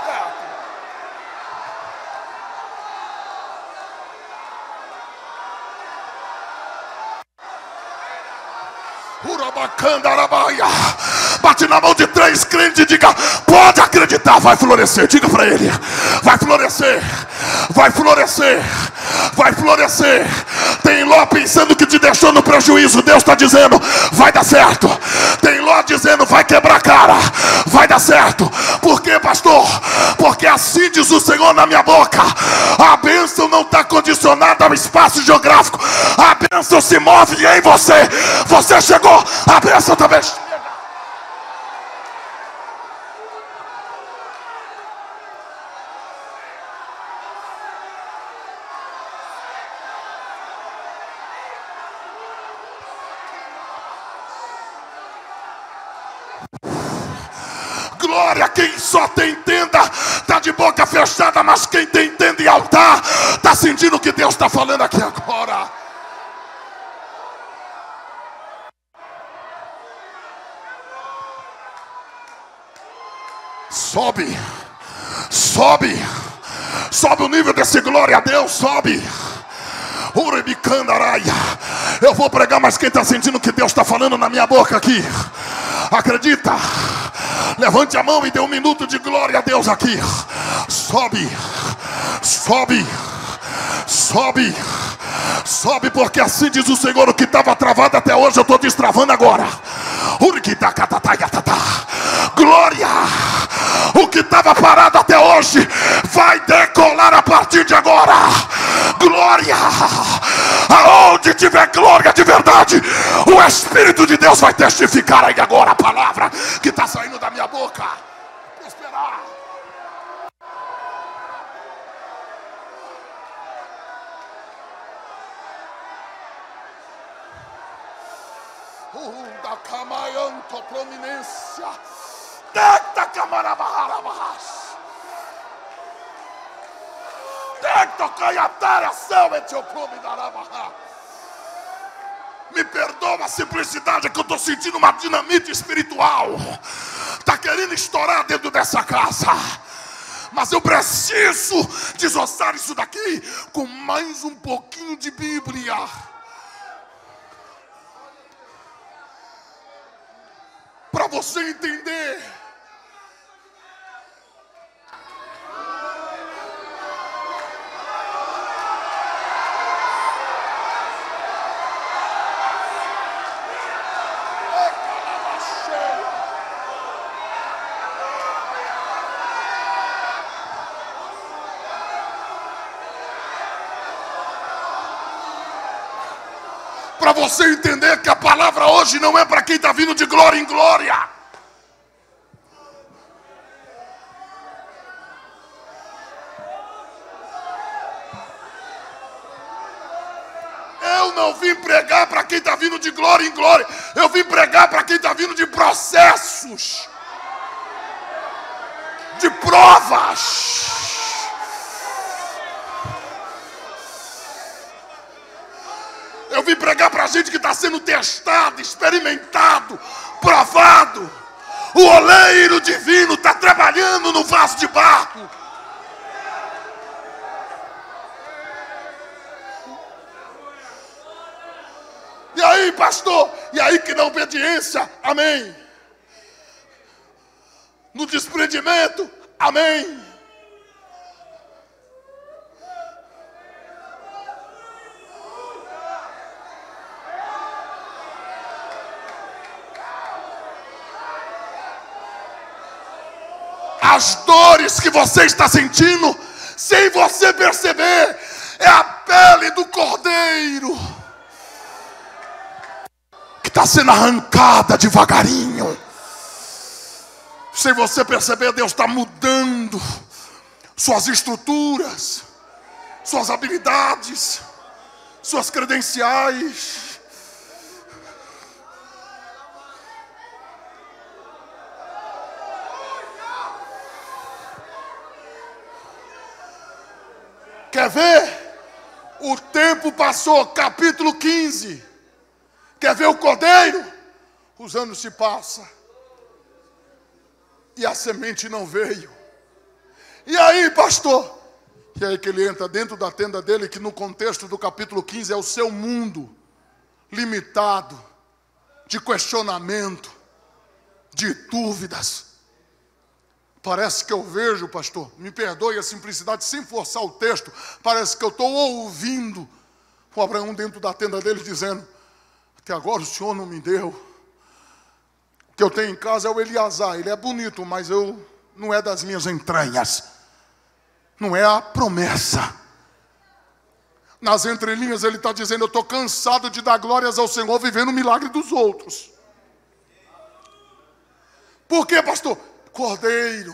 Bate na mão de 3 crentes e diga: pode acreditar, vai florescer. Diga para ele: vai florescer, vai florescer, vai florescer. Tem Ló pensando que te deixou no prejuízo, Deus está dizendo: vai dar certo. Tem Ló dizendo: vai quebrar a cara, vai dar certo. Por quê, pastor? Porque assim diz o Senhor na minha boca: a bênção não está condicionada ao espaço geográfico, a bênção se move em você. Você chegou, a bênção também chega. Glória, quem só tem tenda está de boca fechada, mas quem tem tenda e altar está sentindo o que Deus está falando aqui agora. Sobe, sobe, sobe o nível desse glória a Deus, sobe. Eu vou pregar, mas quem está sentindo o que Deus está falando na minha boca aqui, acredita? Levante a mão e dê 1 minuto de glória a Deus aqui. Sobe, sobe, sobe, sobe, porque assim diz o Senhor: o que estava travado até hoje eu estou destravando agora. Glória, o que estava parado até hoje vai decolar a partir de agora. Glória, aonde tiver glória de verdade, o Espírito de Deus vai testificar aí agora a palavra que está saindo da minha boca. Prosperar. Da camayanto prominência. Tecta camarabarabas. Tecta caiatara céu e teu promidarabah. Me perdoa a simplicidade, que eu estou sentindo uma dinamite espiritual. Está querendo estourar dentro dessa casa. Mas eu preciso desossar isso daqui com mais um pouquinho de Bíblia. Para você entender. Para você entender que a palavra hoje não é para quem está vindo de glória em glória. Eu não vim pregar para quem está vindo de glória em glória. Eu vim pregar para quem está vindo de processos, de provas. Eu vim pregar para gente que está sendo testado, experimentado, provado. O oleiro divino está trabalhando no vaso de barro. E aí, pastor? E aí que na obediência, amém. No desprendimento, amém. As dores que você está sentindo, sem você perceber, é a pele do cordeiro que está sendo arrancada devagarinho. Sem você perceber, Deus está mudando suas estruturas, suas habilidades, suas credenciais. Quer ver? O tempo passou, capítulo 15. Quer ver o cordeiro? Os anos se passam e a semente não veio. E aí, pastor? E aí que ele entra dentro da tenda dele, que no contexto do capítulo 15 é o seu mundo limitado, de questionamento, de dúvidas. Parece que eu vejo, pastor, me perdoe a simplicidade, sem forçar o texto, parece que eu estou ouvindo o Abraão dentro da tenda dele dizendo: até agora o Senhor não me deu. O que eu tenho em casa é o Eliasar, ele é bonito, mas não é das minhas entranhas. Não é a promessa. Nas entrelinhas ele está dizendo: eu estou cansado de dar glórias ao Senhor vivendo o milagre dos outros. Por quê, pastor? Cordeiro.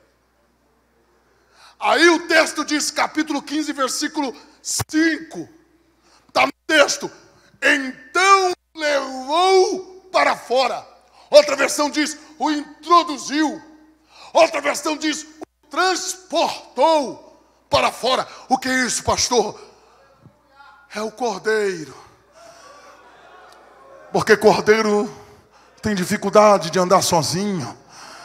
Aí o texto diz, capítulo 15, versículo 5. Está no texto: então levou para fora. Outra versão diz: o introduziu. Outra versão diz: o transportou para fora. O que é isso, pastor? É o cordeiro. Porque cordeiro tem dificuldade de andar sozinho.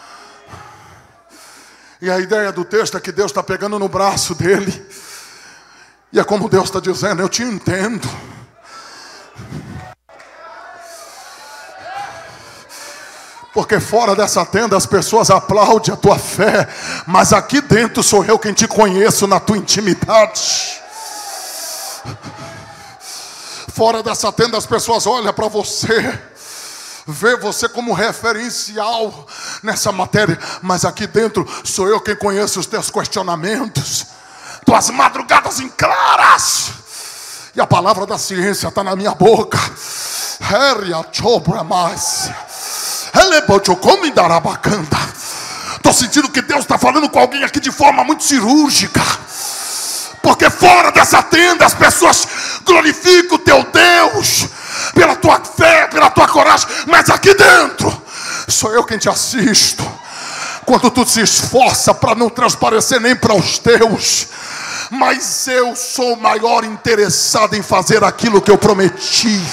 E a ideia do texto é que Deus está pegando no braço dele. E é como Deus está dizendo: eu te entendo. Porque fora dessa tenda as pessoas aplaudem a tua fé, mas aqui dentro sou eu quem te conheço na tua intimidade. Fora dessa tenda as pessoas olham para você, vê você como referencial nessa matéria, mas aqui dentro sou eu quem conheço os teus questionamentos, tuas madrugadas em claras, e a palavra da ciência está na minha boca. Estou sentindo que Deus está falando com alguém aqui de forma muito cirúrgica. Porque fora dessa tenda as pessoas glorificam o teu Deus pela tua fé, pela tua coragem, mas aqui dentro sou eu quem te assisto. Quando tu se esforça para não transparecer nem para os teus, mas eu sou o maior interessado em fazer aquilo que eu prometi.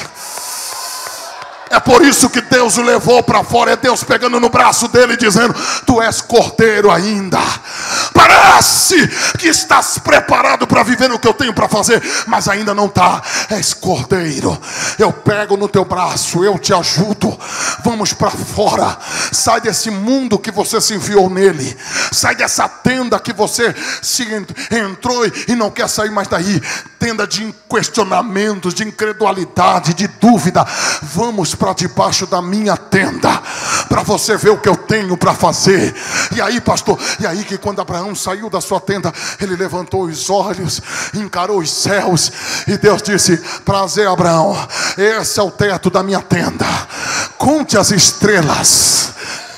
É por isso que Deus o levou para fora. É Deus pegando no braço dele dizendo: tu és cordeiro ainda. Parece que estás preparado para viver o que eu tenho para fazer, mas ainda não está. És cordeiro. Eu pego no teu braço, eu te ajudo. Vamos para fora. Sai desse mundo que você se enfiou nele. Sai dessa tenda que você se entrou e não quer sair mais daí. Tenda de questionamentos, de incredulidade, de dúvida. Vamos para debaixo da minha tenda, para você ver o que eu tenho para fazer. E aí, pastor, e aí que quando Abraão saiu da sua tenda, ele levantou os olhos, encarou os céus, e Deus disse: prazer, Abraão, esse é o teto da minha tenda, conte as estrelas.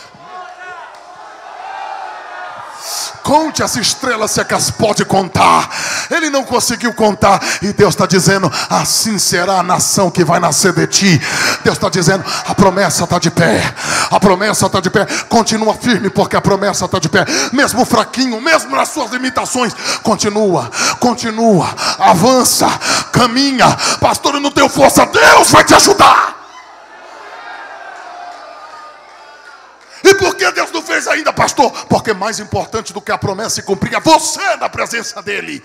Conte as estrelas, se é que as pode contar. Ele não conseguiu contar. E Deus está dizendo: assim será a nação que vai nascer de ti. Deus está dizendo: a promessa está de pé. A promessa está de pé. Continua firme, porque a promessa está de pé. Mesmo fraquinho, mesmo nas suas limitações, continua, avança, caminha. Pastor, eu não tenho força. Deus vai te ajudar. E por que Deus não fez ainda, pastor? Porque mais importante do que a promessa se cumprir é você na presença dele.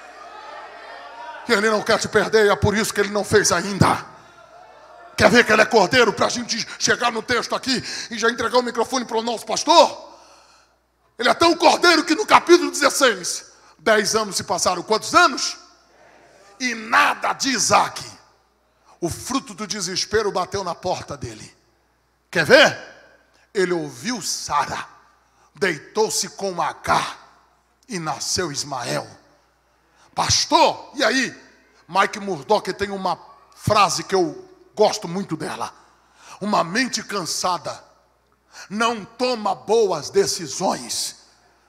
E ele não quer te perder, é por isso que ele não fez ainda. Quer ver que ele é cordeiro? Para a gente chegar no texto aqui e já entregar o microfone para o nosso pastor. Ele é tão cordeiro que no capítulo 16, 10 anos se passaram. Quantos anos? E nada de Isaac. O fruto do desespero bateu na porta dele. Quer ver? Ele ouviu Sara, deitou-se com Agar e nasceu Ismael. Pastor, e aí? Mike Murdock tem uma frase que eu gosto muito dela: uma mente cansada não toma boas decisões.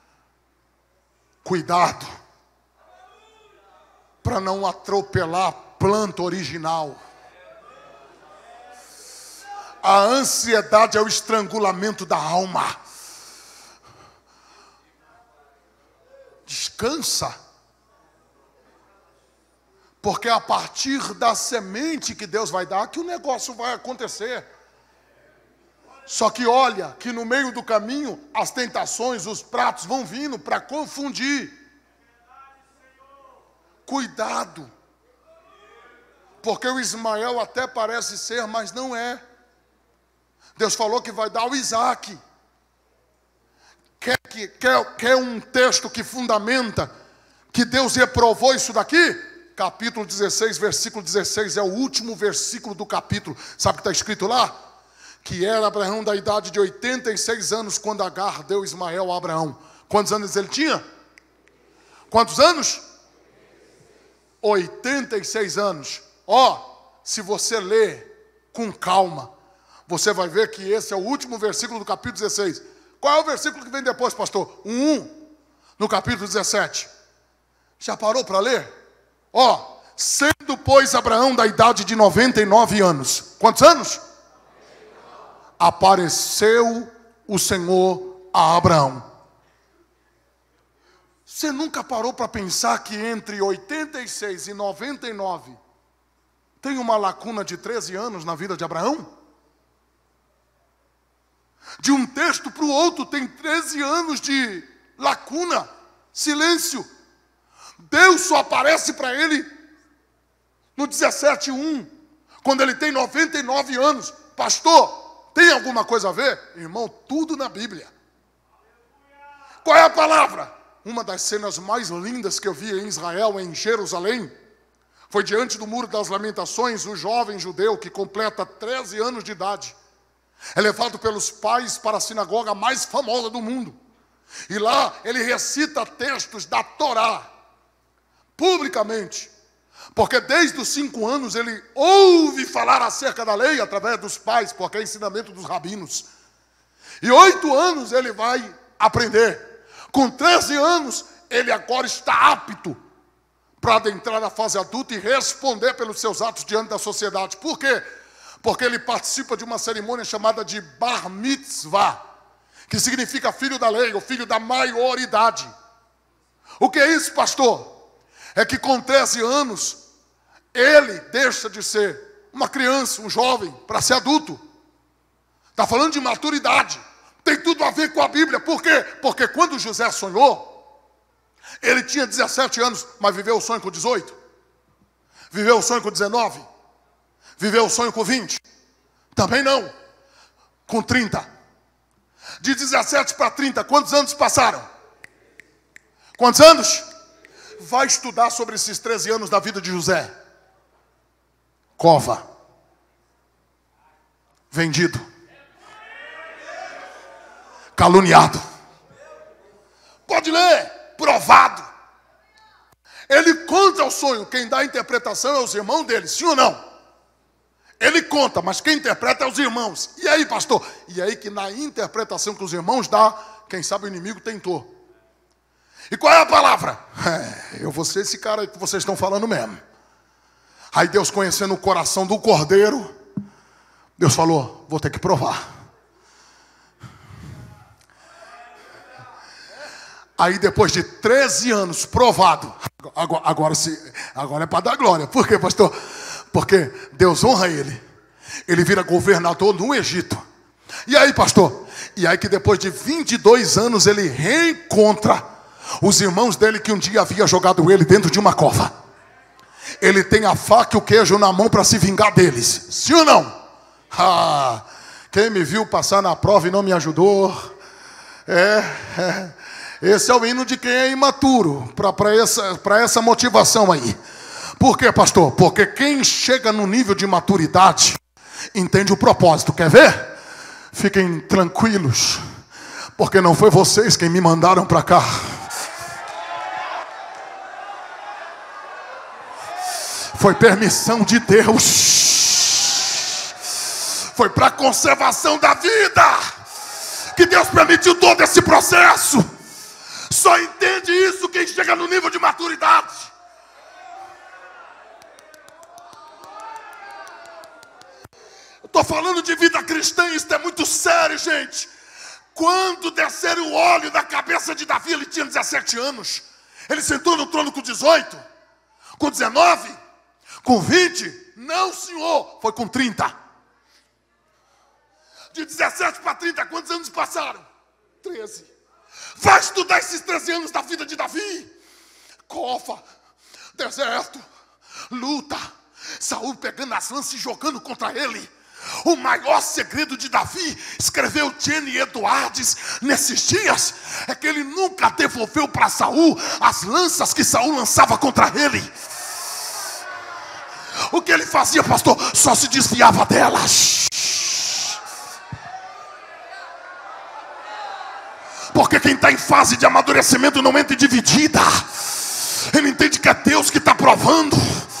Cuidado para não atropelar a planta original. A ansiedade é o estrangulamento da alma. Descansa. Porque é a partir da semente que Deus vai dar que o negócio vai acontecer. Só que olha, que no meio do caminho, as tentações, os pratos vão vindo para confundir. Cuidado. Porque o Ismael até parece ser, mas não é. Deus falou que vai dar o Isaac. Quer um texto que fundamenta que Deus reprovou isso daqui? Capítulo 16, versículo 16, é o último versículo do capítulo. Sabe o que está escrito lá? Que era Abraão da idade de 86 anos quando Agar deu Ismael a Abraão. Quantos anos ele tinha? Quantos anos? 86 anos. Se você ler com calma, você vai ver que esse é o último versículo do capítulo 16. Qual é o versículo que vem depois, pastor? 1, no capítulo 17. Já parou para ler? Sendo, pois, Abraão da idade de 99 anos. Quantos anos? Apareceu o Senhor a Abraão. Você nunca parou para pensar que entre 86 e 99 tem uma lacuna de 13 anos na vida de Abraão? De um texto para o outro tem 13 anos de lacuna, silêncio. Deus só aparece para ele no 17:1, quando ele tem 99 anos. Pastor, tem alguma coisa a ver? Irmão, tudo na Bíblia. Qual é a palavra? Uma das cenas mais lindas que eu vi em Israel, em Jerusalém, foi diante do Muro das Lamentações, um jovem judeu que completa 13 anos de idade. É levado pelos pais para a sinagoga mais famosa do mundo. E lá ele recita textos da Torá, publicamente. Porque desde os 5 anos ele ouve falar acerca da lei através dos pais, porque é ensinamento dos rabinos. E 8 anos ele vai aprender. Com 13 anos ele agora está apto para adentrar na fase adulta e responder pelos seus atos diante da sociedade. Por quê? Porque ele participa de uma cerimônia chamada de Bar Mitzvah, que significa filho da lei, ou filho da maioridade. O que é isso, pastor? É que com 13 anos, ele deixa de ser uma criança, um jovem, para ser adulto. Está falando de maturidade. Tem tudo a ver com a Bíblia. Por quê? Porque quando José sonhou, ele tinha 17 anos, mas viveu o sonho com 18? Viveu o sonho com 19? Viveu o sonho com 20? Também não. Com 30. De 17 para 30, quantos anos passaram? Quantos anos? Vai estudar sobre esses 13 anos da vida de José. Cova. Vendido. Caluniado. Pode ler. Provado. Ele conta o sonho. Quem dá a interpretação é os irmãos dele. Sim ou não? Ele conta, mas quem interpreta é os irmãos. E aí, pastor? E aí que na interpretação que os irmãos dão, quem sabe o inimigo tentou. E qual é a palavra? Eu vou ser esse cara que vocês estão falando mesmo. Aí Deus, conhecendo o coração do cordeiro, Deus falou, vou ter que provar. Aí depois de 13 anos provado, agora é para dar glória. Por quê, pastor? Porque Deus honra ele. Ele vira governador no Egito. E aí, pastor? E aí que depois de 22 anos ele reencontra os irmãos dele que um dia havia jogado ele dentro de uma cova. Ele tem a faca e o queijo na mão para se vingar deles. Sim ou não? Quem me viu passar na prova e não me ajudou, esse é o hino de quem é imaturo, para essa motivação aí. Por quê, pastor? Porque quem chega no nível de maturidade entende o propósito. Quer ver? Fiquem tranquilos, porque não foi vocês quem me mandaram para cá. Foi permissão de Deus. Foi para a conservação da vida que Deus permitiu todo esse processo. Só entende isso quem chega no nível de maturidade. Estou falando de vida cristã, isso é muito sério, gente. Quando descer o óleo da cabeça de Davi, ele tinha 17 anos. Ele sentou no trono com 18, com 19, com 20. Não, senhor, foi com 30. De 17 30, quantos anos passaram? 13. Vai estudar esses 13 anos da vida de Davi. Cova, deserto, luta, Saul pegando as lanças e jogando contra ele. O maior segredo de Davi, escreveu Jenny Edwards nesses dias, é que ele nunca devolveu para Saul as lanças que Saul lançava contra ele. O que ele fazia, pastor? Só se desviava delas. Porque quem está em fase de amadurecimento não entra dividida. Ele entende que é Deus que está provando.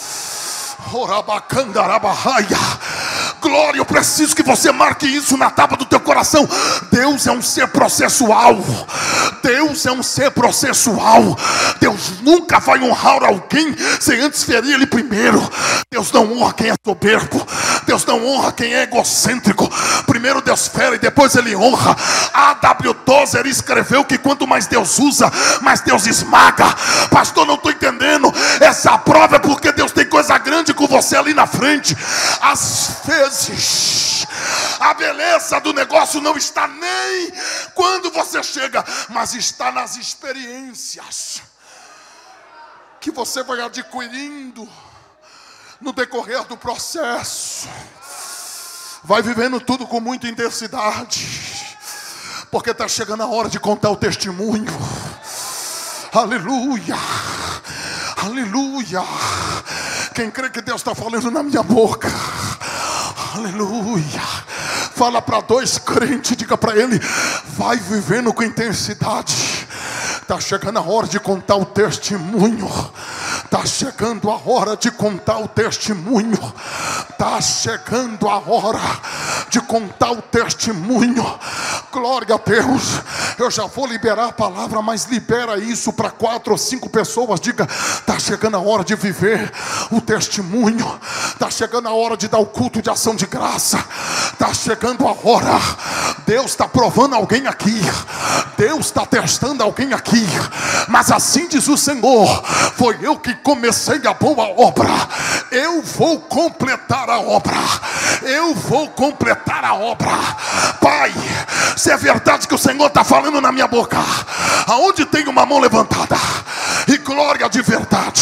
Glória, eu preciso que você marque isso na tábua do teu coração. Deus é um ser processual. Deus é um ser processual. Deus nunca vai honrar alguém sem antes ferir ele primeiro. Deus não honra quem é soberbo. Deus não honra quem é egocêntrico. Primeiro Deus fere e depois ele honra. A.W. Tozer escreveu que quanto mais Deus usa, mais Deus esmaga. Pastor, não estou entendendo. Essa prova é porque Deus tem coisa grande com você ali na frente. Às vezes a beleza do negócio não está nem quando você chega, mas está nas experiências que você vai adquirindo no decorrer do processo. Vai vivendo tudo com muita intensidade, porque está chegando a hora de contar o testemunho. Aleluia, aleluia. Quem crê que Deus está falando na minha boca? Aleluia. Fala para 2 crentes, diga para ele: vai vivendo com intensidade. Está chegando a hora de contar o testemunho. Está chegando a hora de contar o testemunho. Está chegando a hora de contar o testemunho. Glória a Deus. Eu já vou liberar a palavra, mas libera isso para 4 ou 5 pessoas. Diga: está chegando a hora de viver o testemunho. Está chegando a hora de dar o culto de ação de graça. Está chegando a hora. Deus está provando alguém aqui. Deus está testando alguém aqui. Mas assim diz o Senhor: foi eu que comecei a boa obra. Eu vou completar a obra. Eu vou completar a obra. Pai, se é verdade que o Senhor está falando na minha boca, aonde tem uma mão levantada e glória de verdade,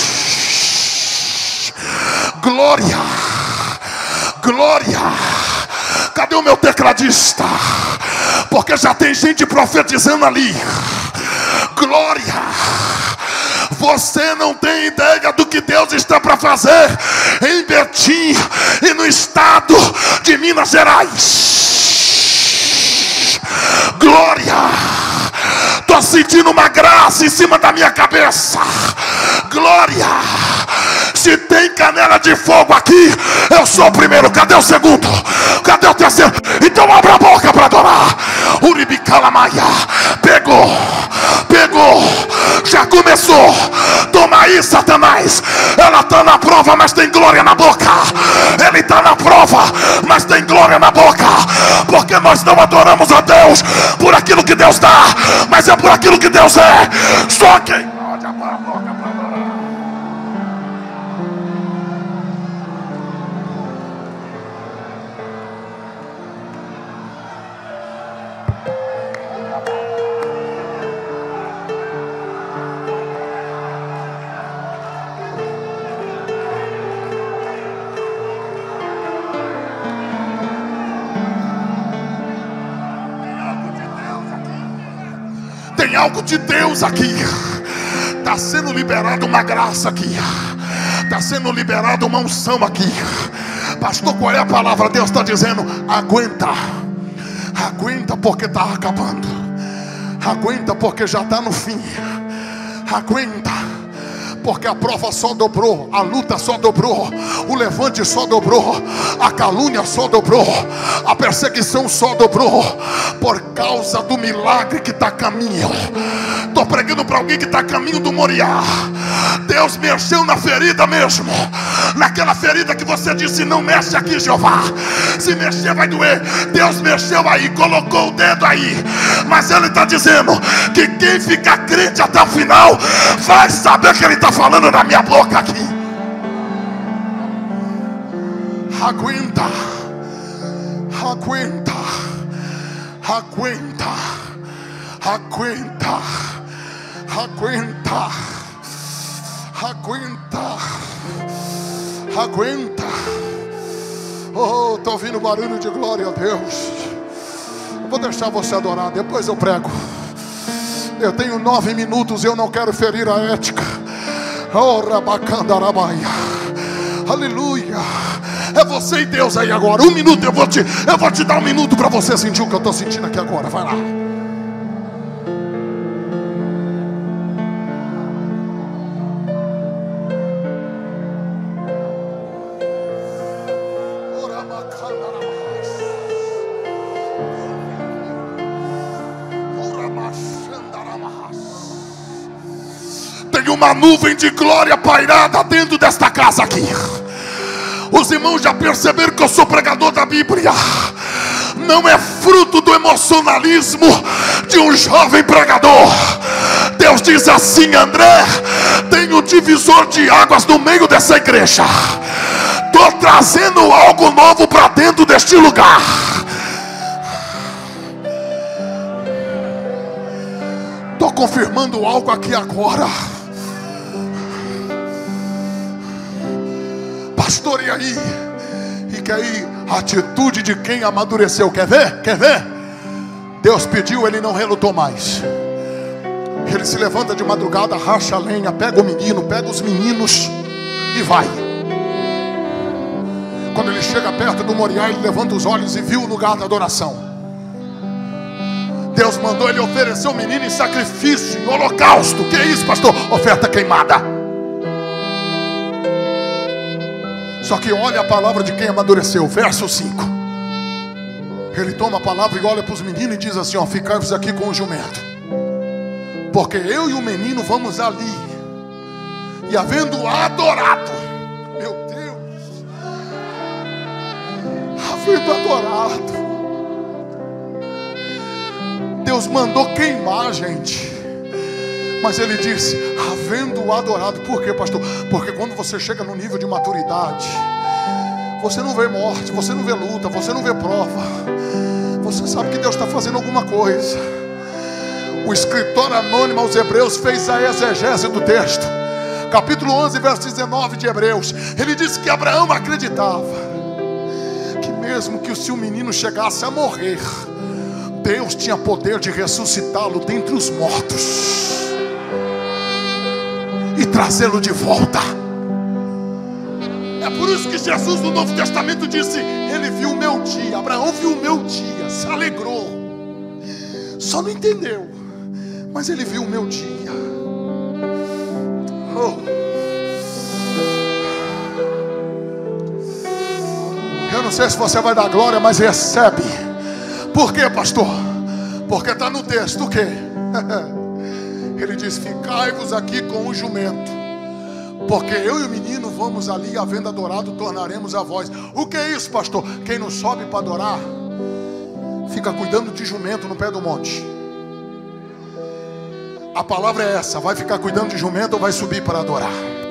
glória, glória. Cadê o meu tecladista? Porque já tem gente profetizando ali. Glória. Você não tem ideia do que Deus está para fazer em Betim e no estado de Minas Gerais. Glória. Estou sentindo uma graça em cima da minha cabeça. Glória. Se tem canela de fogo aqui, eu sou o primeiro. Cadê o segundo? Cadê o terceiro? Então abra a boca para adorar. Uribicalamaia. Pegou. Pegou. Já começou. Toma aí, Satanás. Ela está na prova, mas tem glória na boca. Ele está na prova, mas tem glória na boca. Porque nós não adoramos a Deus por aquilo que Deus dá, mas é por aquilo que Deus é. Só quem pode abrir a boca para adorar. Tem algo de Deus aqui. Está sendo liberada uma graça aqui. Está sendo liberada uma unção aqui. Pastor, qual é a palavra? Deus está dizendo: aguenta. Aguenta porque está acabando. Aguenta porque já está no fim. Aguenta porque a prova só dobrou, a luta só dobrou, o levante só dobrou, a calúnia só dobrou, a perseguição só dobrou, por causa do milagre que está a caminho. Estou pregando para alguém que está a caminho do Moriá. Deus mexeu na ferida mesmo, naquela ferida que você disse: não mexe aqui, Jeová, se mexer vai doer. Deus mexeu aí, colocou o dedo aí, mas Ele está dizendo que quem ficar crente até o final vai saber que Ele está falando na minha boca aqui. Aguenta, aguenta, Aguenta, aguenta, aguenta, aguenta, aguenta. Oh, estou ouvindo barulho de glória a Deus. Eu vou deixar você adorar, depois eu prego. Eu tenho 9 minutos e eu não quero ferir a ética. Oh, rabacandarabaia. Aleluia. É você e Deus aí agora. 1 minuto, eu vou te dar 1 minuto para você sentir o que eu estou sentindo aqui agora. Vai lá. Tem uma nuvem de glória pairada dentro desta casa aqui. Os irmãos já perceberam que eu sou pregador da Bíblia. Não é fruto do emocionalismo de um jovem pregador. Deus diz assim: André, tem um divisor de águas no meio dessa igreja. Estou trazendo algo novo para dentro deste lugar. Estou confirmando algo aqui agora. Pastor, e aí? E que aí a atitude de quem amadureceu? Quer ver? Quer ver? Deus pediu, ele não relutou mais. Ele se levanta de madrugada, racha a lenha, pega o menino, pega os meninos e vai. Quando ele chega perto do Moriá, ele levanta os olhos e viu o lugar da adoração. Deus mandou ele oferecer o menino em sacrifício, em holocausto. Que é isso, pastor? Oferta queimada. Só que olha a palavra de quem amadureceu, verso 5. Ele toma a palavra e olha para os meninos e diz assim: ó, ficai-vos aqui com o jumento, porque eu e o menino vamos ali. E havendo adorado, meu Deus, havendo adorado, Deus mandou queimar, gente. Mas ele disse, havendo adorado. Por quê, pastor? Porque quando você chega no nível de maturidade, você não vê morte, você não vê luta, você não vê prova. Você sabe que Deus está fazendo alguma coisa. O escritor anônimo aos Hebreus fez a exegese do texto. Capítulo 11, verso 19 de Hebreus. Ele disse que Abraão acreditava que mesmo que o seu menino chegasse a morrer, Deus tinha poder de ressuscitá-lo dentre os mortos e trazê-lo de volta. É por isso que Jesus no Novo Testamento disse: ele viu o meu dia. Abraão viu o meu dia, se alegrou. Só não entendeu, mas ele viu o meu dia. Oh. Eu não sei se você vai dar glória, mas recebe. Por quê, pastor? Porque está no texto o quê? Ele diz: ficai-vos aqui com o jumento, porque eu e o menino vamos ali, havendo adorado, tornaremos a voz. O que é isso, pastor? Quem não sobe para adorar fica cuidando de jumento no pé do monte. A palavra é essa: vai ficar cuidando de jumento ou vai subir para adorar?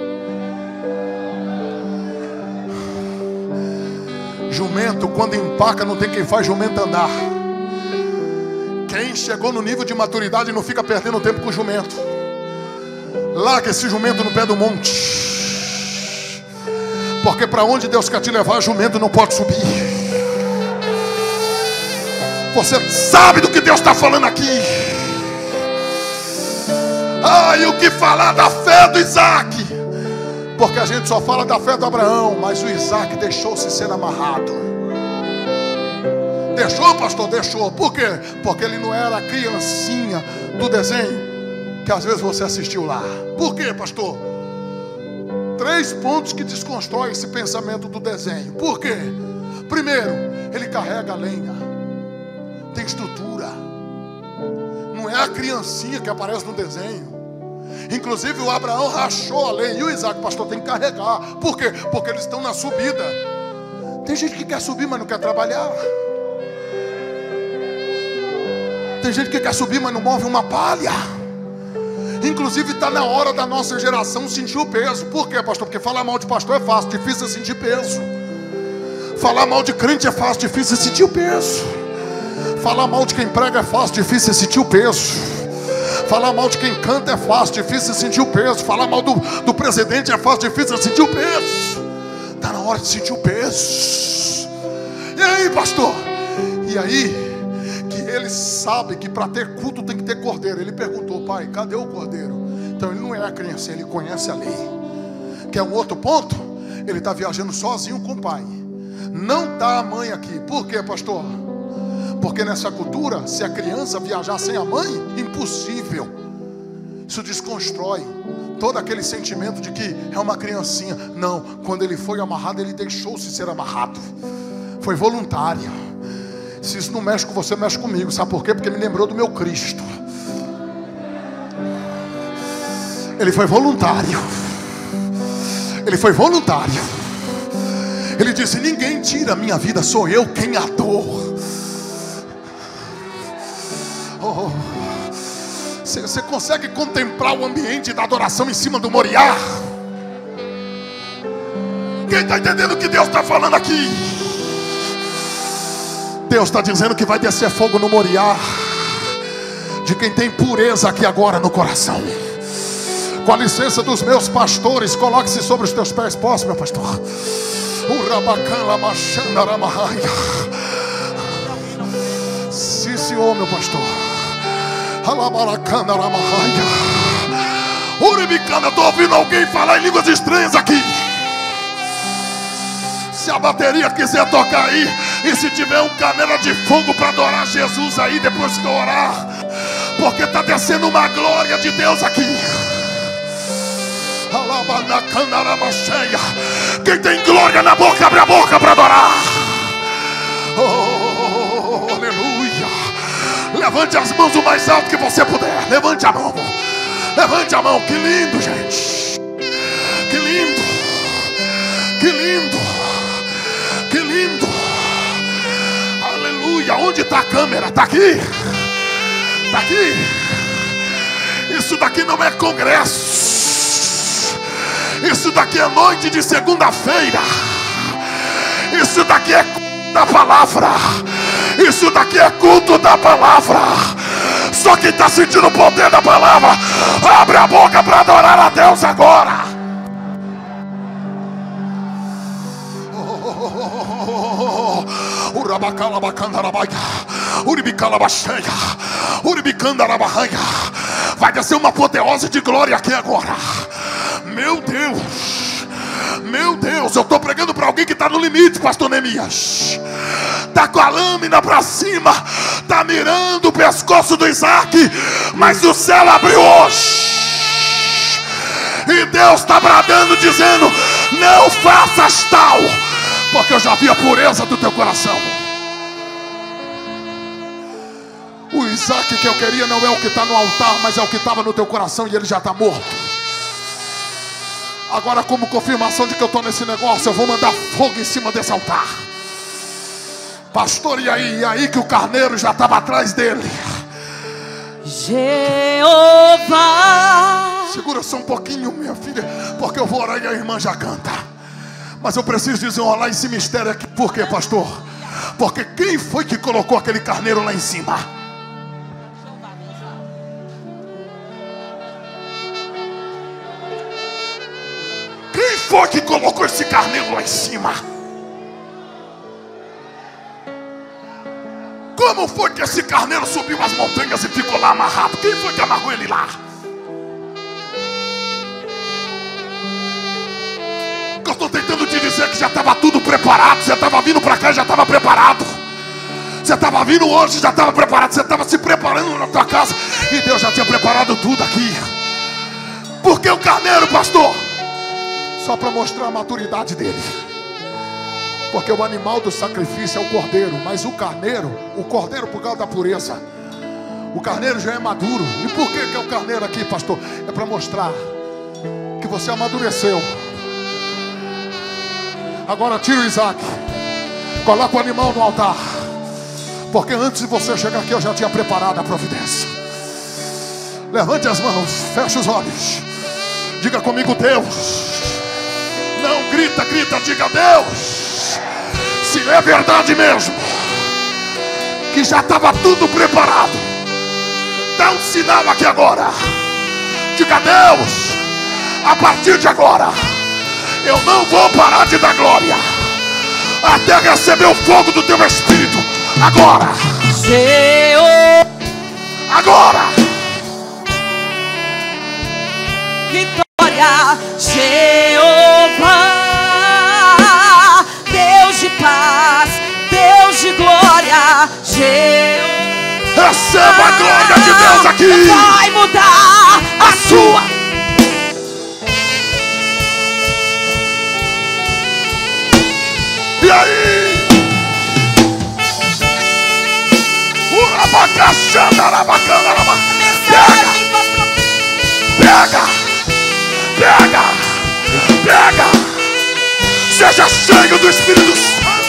Jumento, quando empaca, não tem quem faz jumento andar. Quem chegou no nível de maturidade não fica perdendo tempo com o jumento. Larga esse jumento no pé do monte, porque para onde Deus quer te levar, jumento não pode subir. Você sabe do que Deus está falando aqui. E o que falar da fé do Isaac? Porque a gente só fala da fé do Abraão, mas o Isaac deixou-se ser amarrado. Deixou, pastor? Deixou. Por quê? Porque ele não era a criancinha do desenho que às vezes você assistiu lá. Por quê, pastor? 3 pontos que desconstrói esse pensamento do desenho. Por quê? Primeiro, ele carrega a lenha, tem estrutura. Não é a criancinha que aparece no desenho. Inclusive o Abraão rachou a lenha e o Isaac, pastor, tem que carregar. Por quê? Porque eles estão na subida. Tem gente que quer subir, mas não quer trabalhar. Tem gente que quer subir, mas não move uma palha. Inclusive está na hora da nossa geração sentir o peso. Por quê, pastor? Porque falar mal de pastor é fácil, difícil é sentir peso. Falar mal de crente é fácil, difícil é sentir o peso. Falar mal de quem prega é fácil, difícil é sentir o peso. Falar mal de quem canta é fácil, difícil é sentir o peso. Falar mal do presidente é fácil, difícil é sentir o peso. Está na hora de sentir o peso. E aí, pastor? E aí, que ele sabe que para ter culto tem que ter cordeiro. Ele perguntou: pai, cadê o cordeiro? Então ele não é a criança, ele conhece a lei. Quer um outro ponto? Ele está viajando sozinho com o pai. Não está a mãe aqui. Por quê, pastor? Porque nessa cultura, se a criança viajar sem a mãe, impossível. Isso desconstrói todo aquele sentimento de que é uma criancinha. Não, quando ele foi amarrado, ele deixou-se ser amarrado. Foi voluntário. Se isso não mexe com você, mexe comigo. Sabe por quê? Porque me lembrou do meu Cristo. Ele foi voluntário. Ele foi voluntário. Ele disse: ninguém tira a minha vida, sou eu quem a dou. Você consegue contemplar o ambiente da adoração em cima do Moriá? Quem está entendendo o que Deus está falando aqui? Deus está dizendo que vai descer fogo no Moriá de quem tem pureza aqui agora no coração. Com a licença dos meus pastores, coloque-se sobre os teus pés. Posso, meu pastor? Sim, senhor, meu pastor. Eu estou ouvindo alguém falar em línguas estranhas aqui. Se a bateria quiser tocar aí, e se tiver um canela de fogo para adorar Jesus aí depois que eu orar, porque está descendo uma glória de Deus aqui. Quem tem glória na boca, abre a boca para adorar. Oh, aleluia. Levante as mãos o mais alto que você puder. Levante a mão. Levante a mão. Que lindo, gente. Que lindo. Que lindo. Que lindo. Aleluia. Onde está a câmera? Está aqui. Está aqui. Isso daqui não é congresso. Isso daqui é noite de segunda-feira. Isso daqui é culto da palavra. Isso daqui é culto da palavra. Só quem está sentindo o poder da palavra, abre a boca para adorar a Deus agora. Vai descer uma apoteose de glória aqui agora. Meu Deus, meu Deus, eu estou pregando para alguém que está no limite, pastor Neemias. Está com a lâmina para cima, está mirando o pescoço do Isaac, mas o céu abriu hoje. E Deus está bradando, dizendo: não faças tal, porque eu já vi a pureza do teu coração. O Isaac que eu queria não é o que está no altar, mas é o que estava no teu coração, e ele já está morto. Agora, como confirmação de que eu estou nesse negócio, eu vou mandar fogo em cima desse altar. Pastor, e aí que o carneiro já estava atrás dele. Jeová. Segura só um pouquinho, minha filha, porque eu vou orar e a irmã já canta. Mas eu preciso desenrolar esse mistério aqui. Por quê, pastor? Porque quem foi que colocou aquele carneiro lá em cima? Quem foi que colocou esse carneiro lá em cima? Como foi que esse carneiro subiu as montanhas e ficou lá amarrado? Quem foi que amarrou ele lá? Eu estou tentando te dizer que já estava tudo preparado. Você estava vindo para cá e já estava preparado. Você estava vindo hoje e já estava preparado. Você estava se preparando na tua casa e Deus já tinha preparado tudo aqui. Por que o carneiro, pastor? Só para mostrar a maturidade dele. Porque o animal do sacrifício é o cordeiro, mas o cordeiro por causa da pureza. O carneiro já é maduro. E por que é o carneiro aqui, pastor? É para mostrar que você amadureceu. Agora tira o Isaac, coloca o animal no altar, porque antes de você chegar aqui eu já tinha preparado a providência. Levante as mãos, feche os olhos, diga comigo: Deus. Não grita, diga: Deus. Se é verdade mesmo que já estava tudo preparado. Dá um sinal aqui agora. Diga: Deus, a partir de agora eu não vou parar de dar glória até receber o fogo do teu Espírito. Agora, Senhor, agora, vitória, Jeová, Deus de paz, Deus de glória, Jeová. receba a glória de Deus aqui. Vai mudar a sua. E aí? Pega, pega, pega. Seja cheio do Espírito Santo.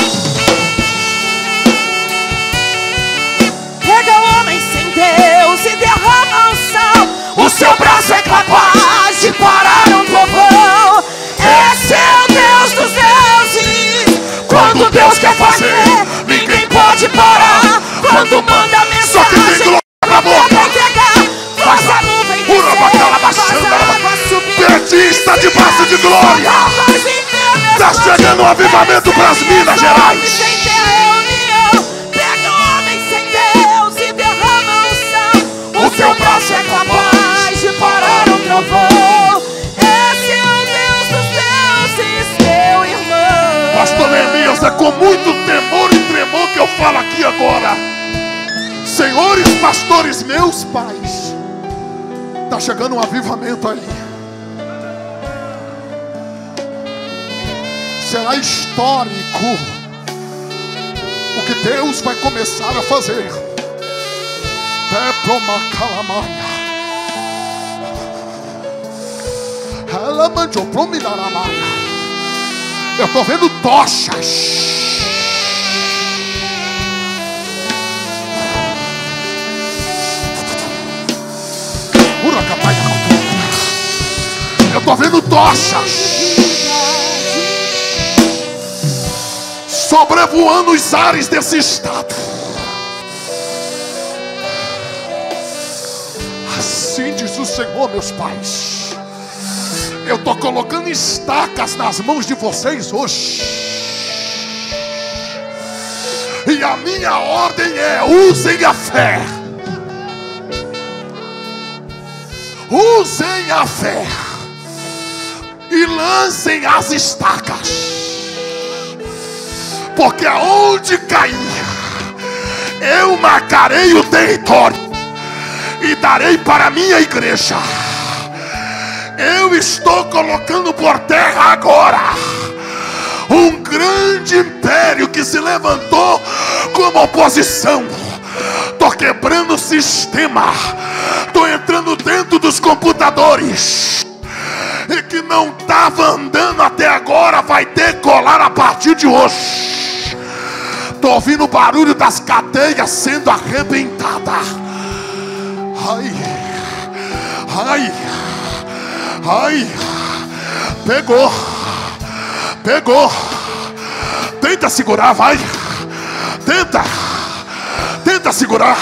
Pega o homem sem Deus e derrama a unção. O seu braço é capaz de parar um trovão. Esse é o Deus dos deuses. Quando Deus quer fazer, ninguém pode parar. Quando manda a Só que tem mensagem, glória na boca. faz a nuvem descer. Petista debaixo de glória. Está chegando um avivamento para as Minas Gerais. Pega o homem sem Deus e derrama a unção. O teu braço é capaz de parar um trovão. Esse é o Deus dos deuses, meu irmão. Pastor Neemias, é com muito temor e tremor que eu falo aqui agora. Senhores pastores, meus pais, está chegando um avivamento aí. Será histórico o que Deus vai começar a fazer. Eu estou vendo tochas. Eu estou vendo tochas sobrevoando os ares desse estado. Assim diz o Senhor, meus pais. Eu estou colocando estacas nas mãos de vocês hoje. E a minha ordem é: usem a fé. Usem a fé e lancem as estacas, porque aonde cair, eu marcarei o território e darei para a minha igreja. Eu estou colocando por terra agora um grande império que se levantou como oposição. Estou quebrando o sistema. Estou entrando dentro dos computadores. E que não estava andando até agora vai decolar a partir de hoje. Estou ouvindo o barulho das cadeias sendo arrebentadas. Ai, ai, ai. Pegou. Pegou. Tenta segurar, vai. Tenta segurar.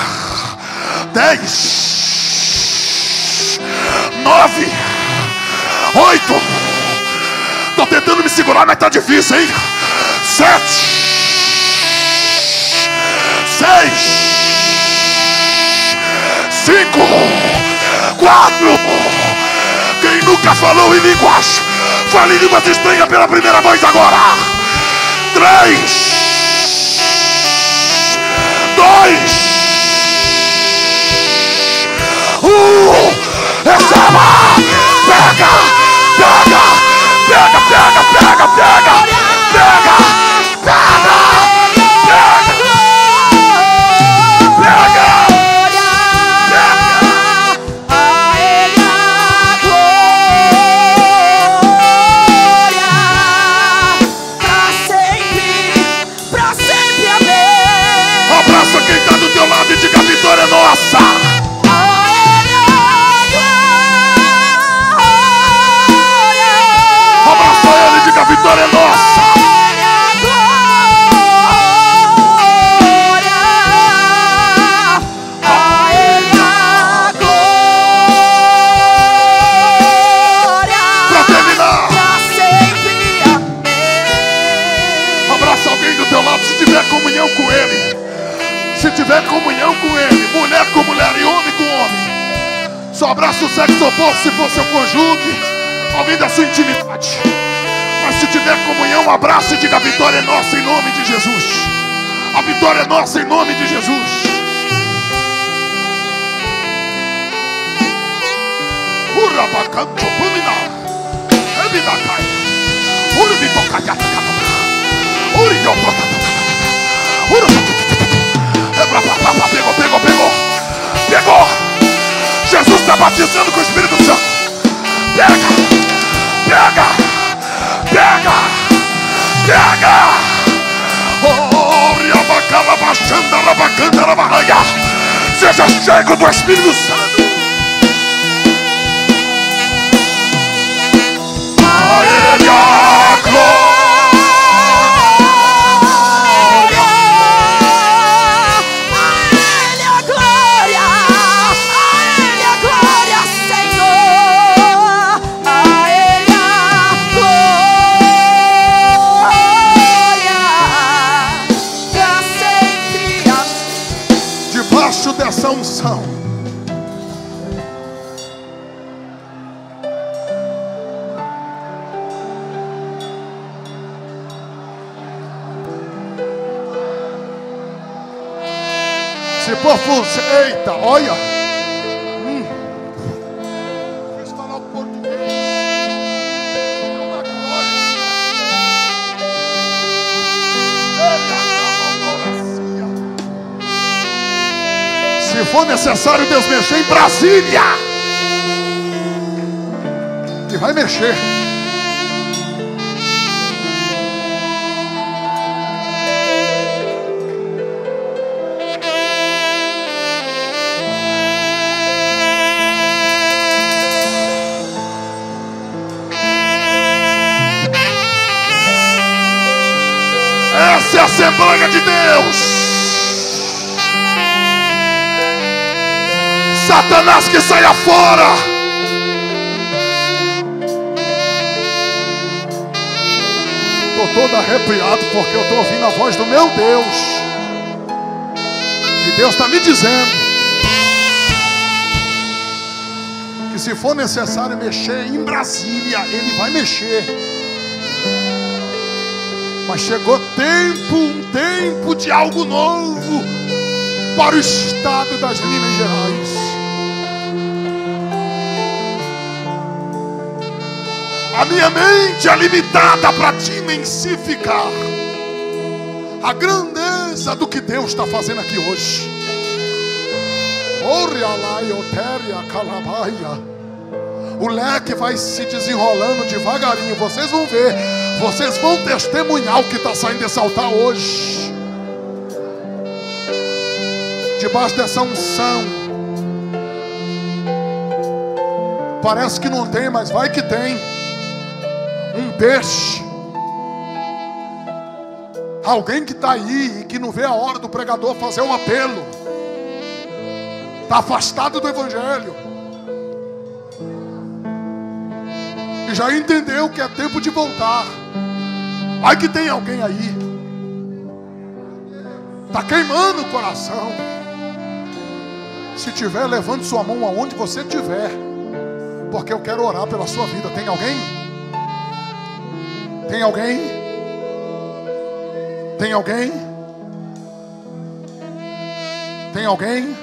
10, 9, 8. Tô tentando me segurar, mas tá difícil, hein? 7, 6, 5, 4. Quem nunca falou em línguas, fale em línguas estranhas pela primeira vez agora. 3, 2, receba! Pega! Pega! Pega! Pega! Pega! Pega! Pega! Pega! Pega! A Ele a glória, pra sempre, amém. Abraça quem está do teu lado e diga: a vitória é nossa. Abraça ele e diga: a vitória é nossa. Se tiver comunhão com ele, mulher com mulher e homem com homem, só abraça o sexo oposto se for seu cônjuge, alguém da sua intimidade. Mas se tiver comunhão, abraça e diga: a vitória é nossa em nome de Jesus. A vitória é nossa em nome de Jesus. Pegou. Jesus está batizando com o Espírito Santo. Pega. Seja cheio do Espírito Santo. A Ele a glória. Dessa unção, se for eita, olha, fiz falar o português, é uma glória. Se for necessário Deus mexer em Brasília, e vai mexer. Essa é a Assembleia de Deus. Satanás que saia fora. Estou todo arrepiado porque eu estou ouvindo a voz do meu Deus. E Deus está me dizendo que se for necessário mexer em Brasília, Ele vai mexer. Mas chegou um tempo de algo novo para o estado das Minas Gerais. A minha mente é limitada para dimensificar a grandeza do que Deus está fazendo aqui hoje. O leque vai se desenrolando devagarinho. Vocês vão ver. Vocês vão testemunhar o que está saindo desse altar hoje. Debaixo dessa unção. Parece que não tem, mas vai que tem. Um peixe. Alguém que está aí e que não vê a hora do pregador fazer um apelo. Está afastado do Evangelho. E já entendeu que é tempo de voltar. Vai que tem alguém aí. Está queimando o coração. Se tiver, levante sua mão aonde você estiver. Porque eu quero orar pela sua vida. Tem alguém? Tem alguém? Tem alguém? Tem alguém?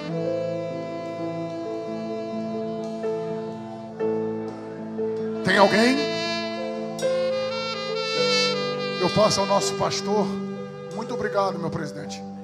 Tem alguém? Eu passo ao nosso pastor. Muito obrigado, meu presidente.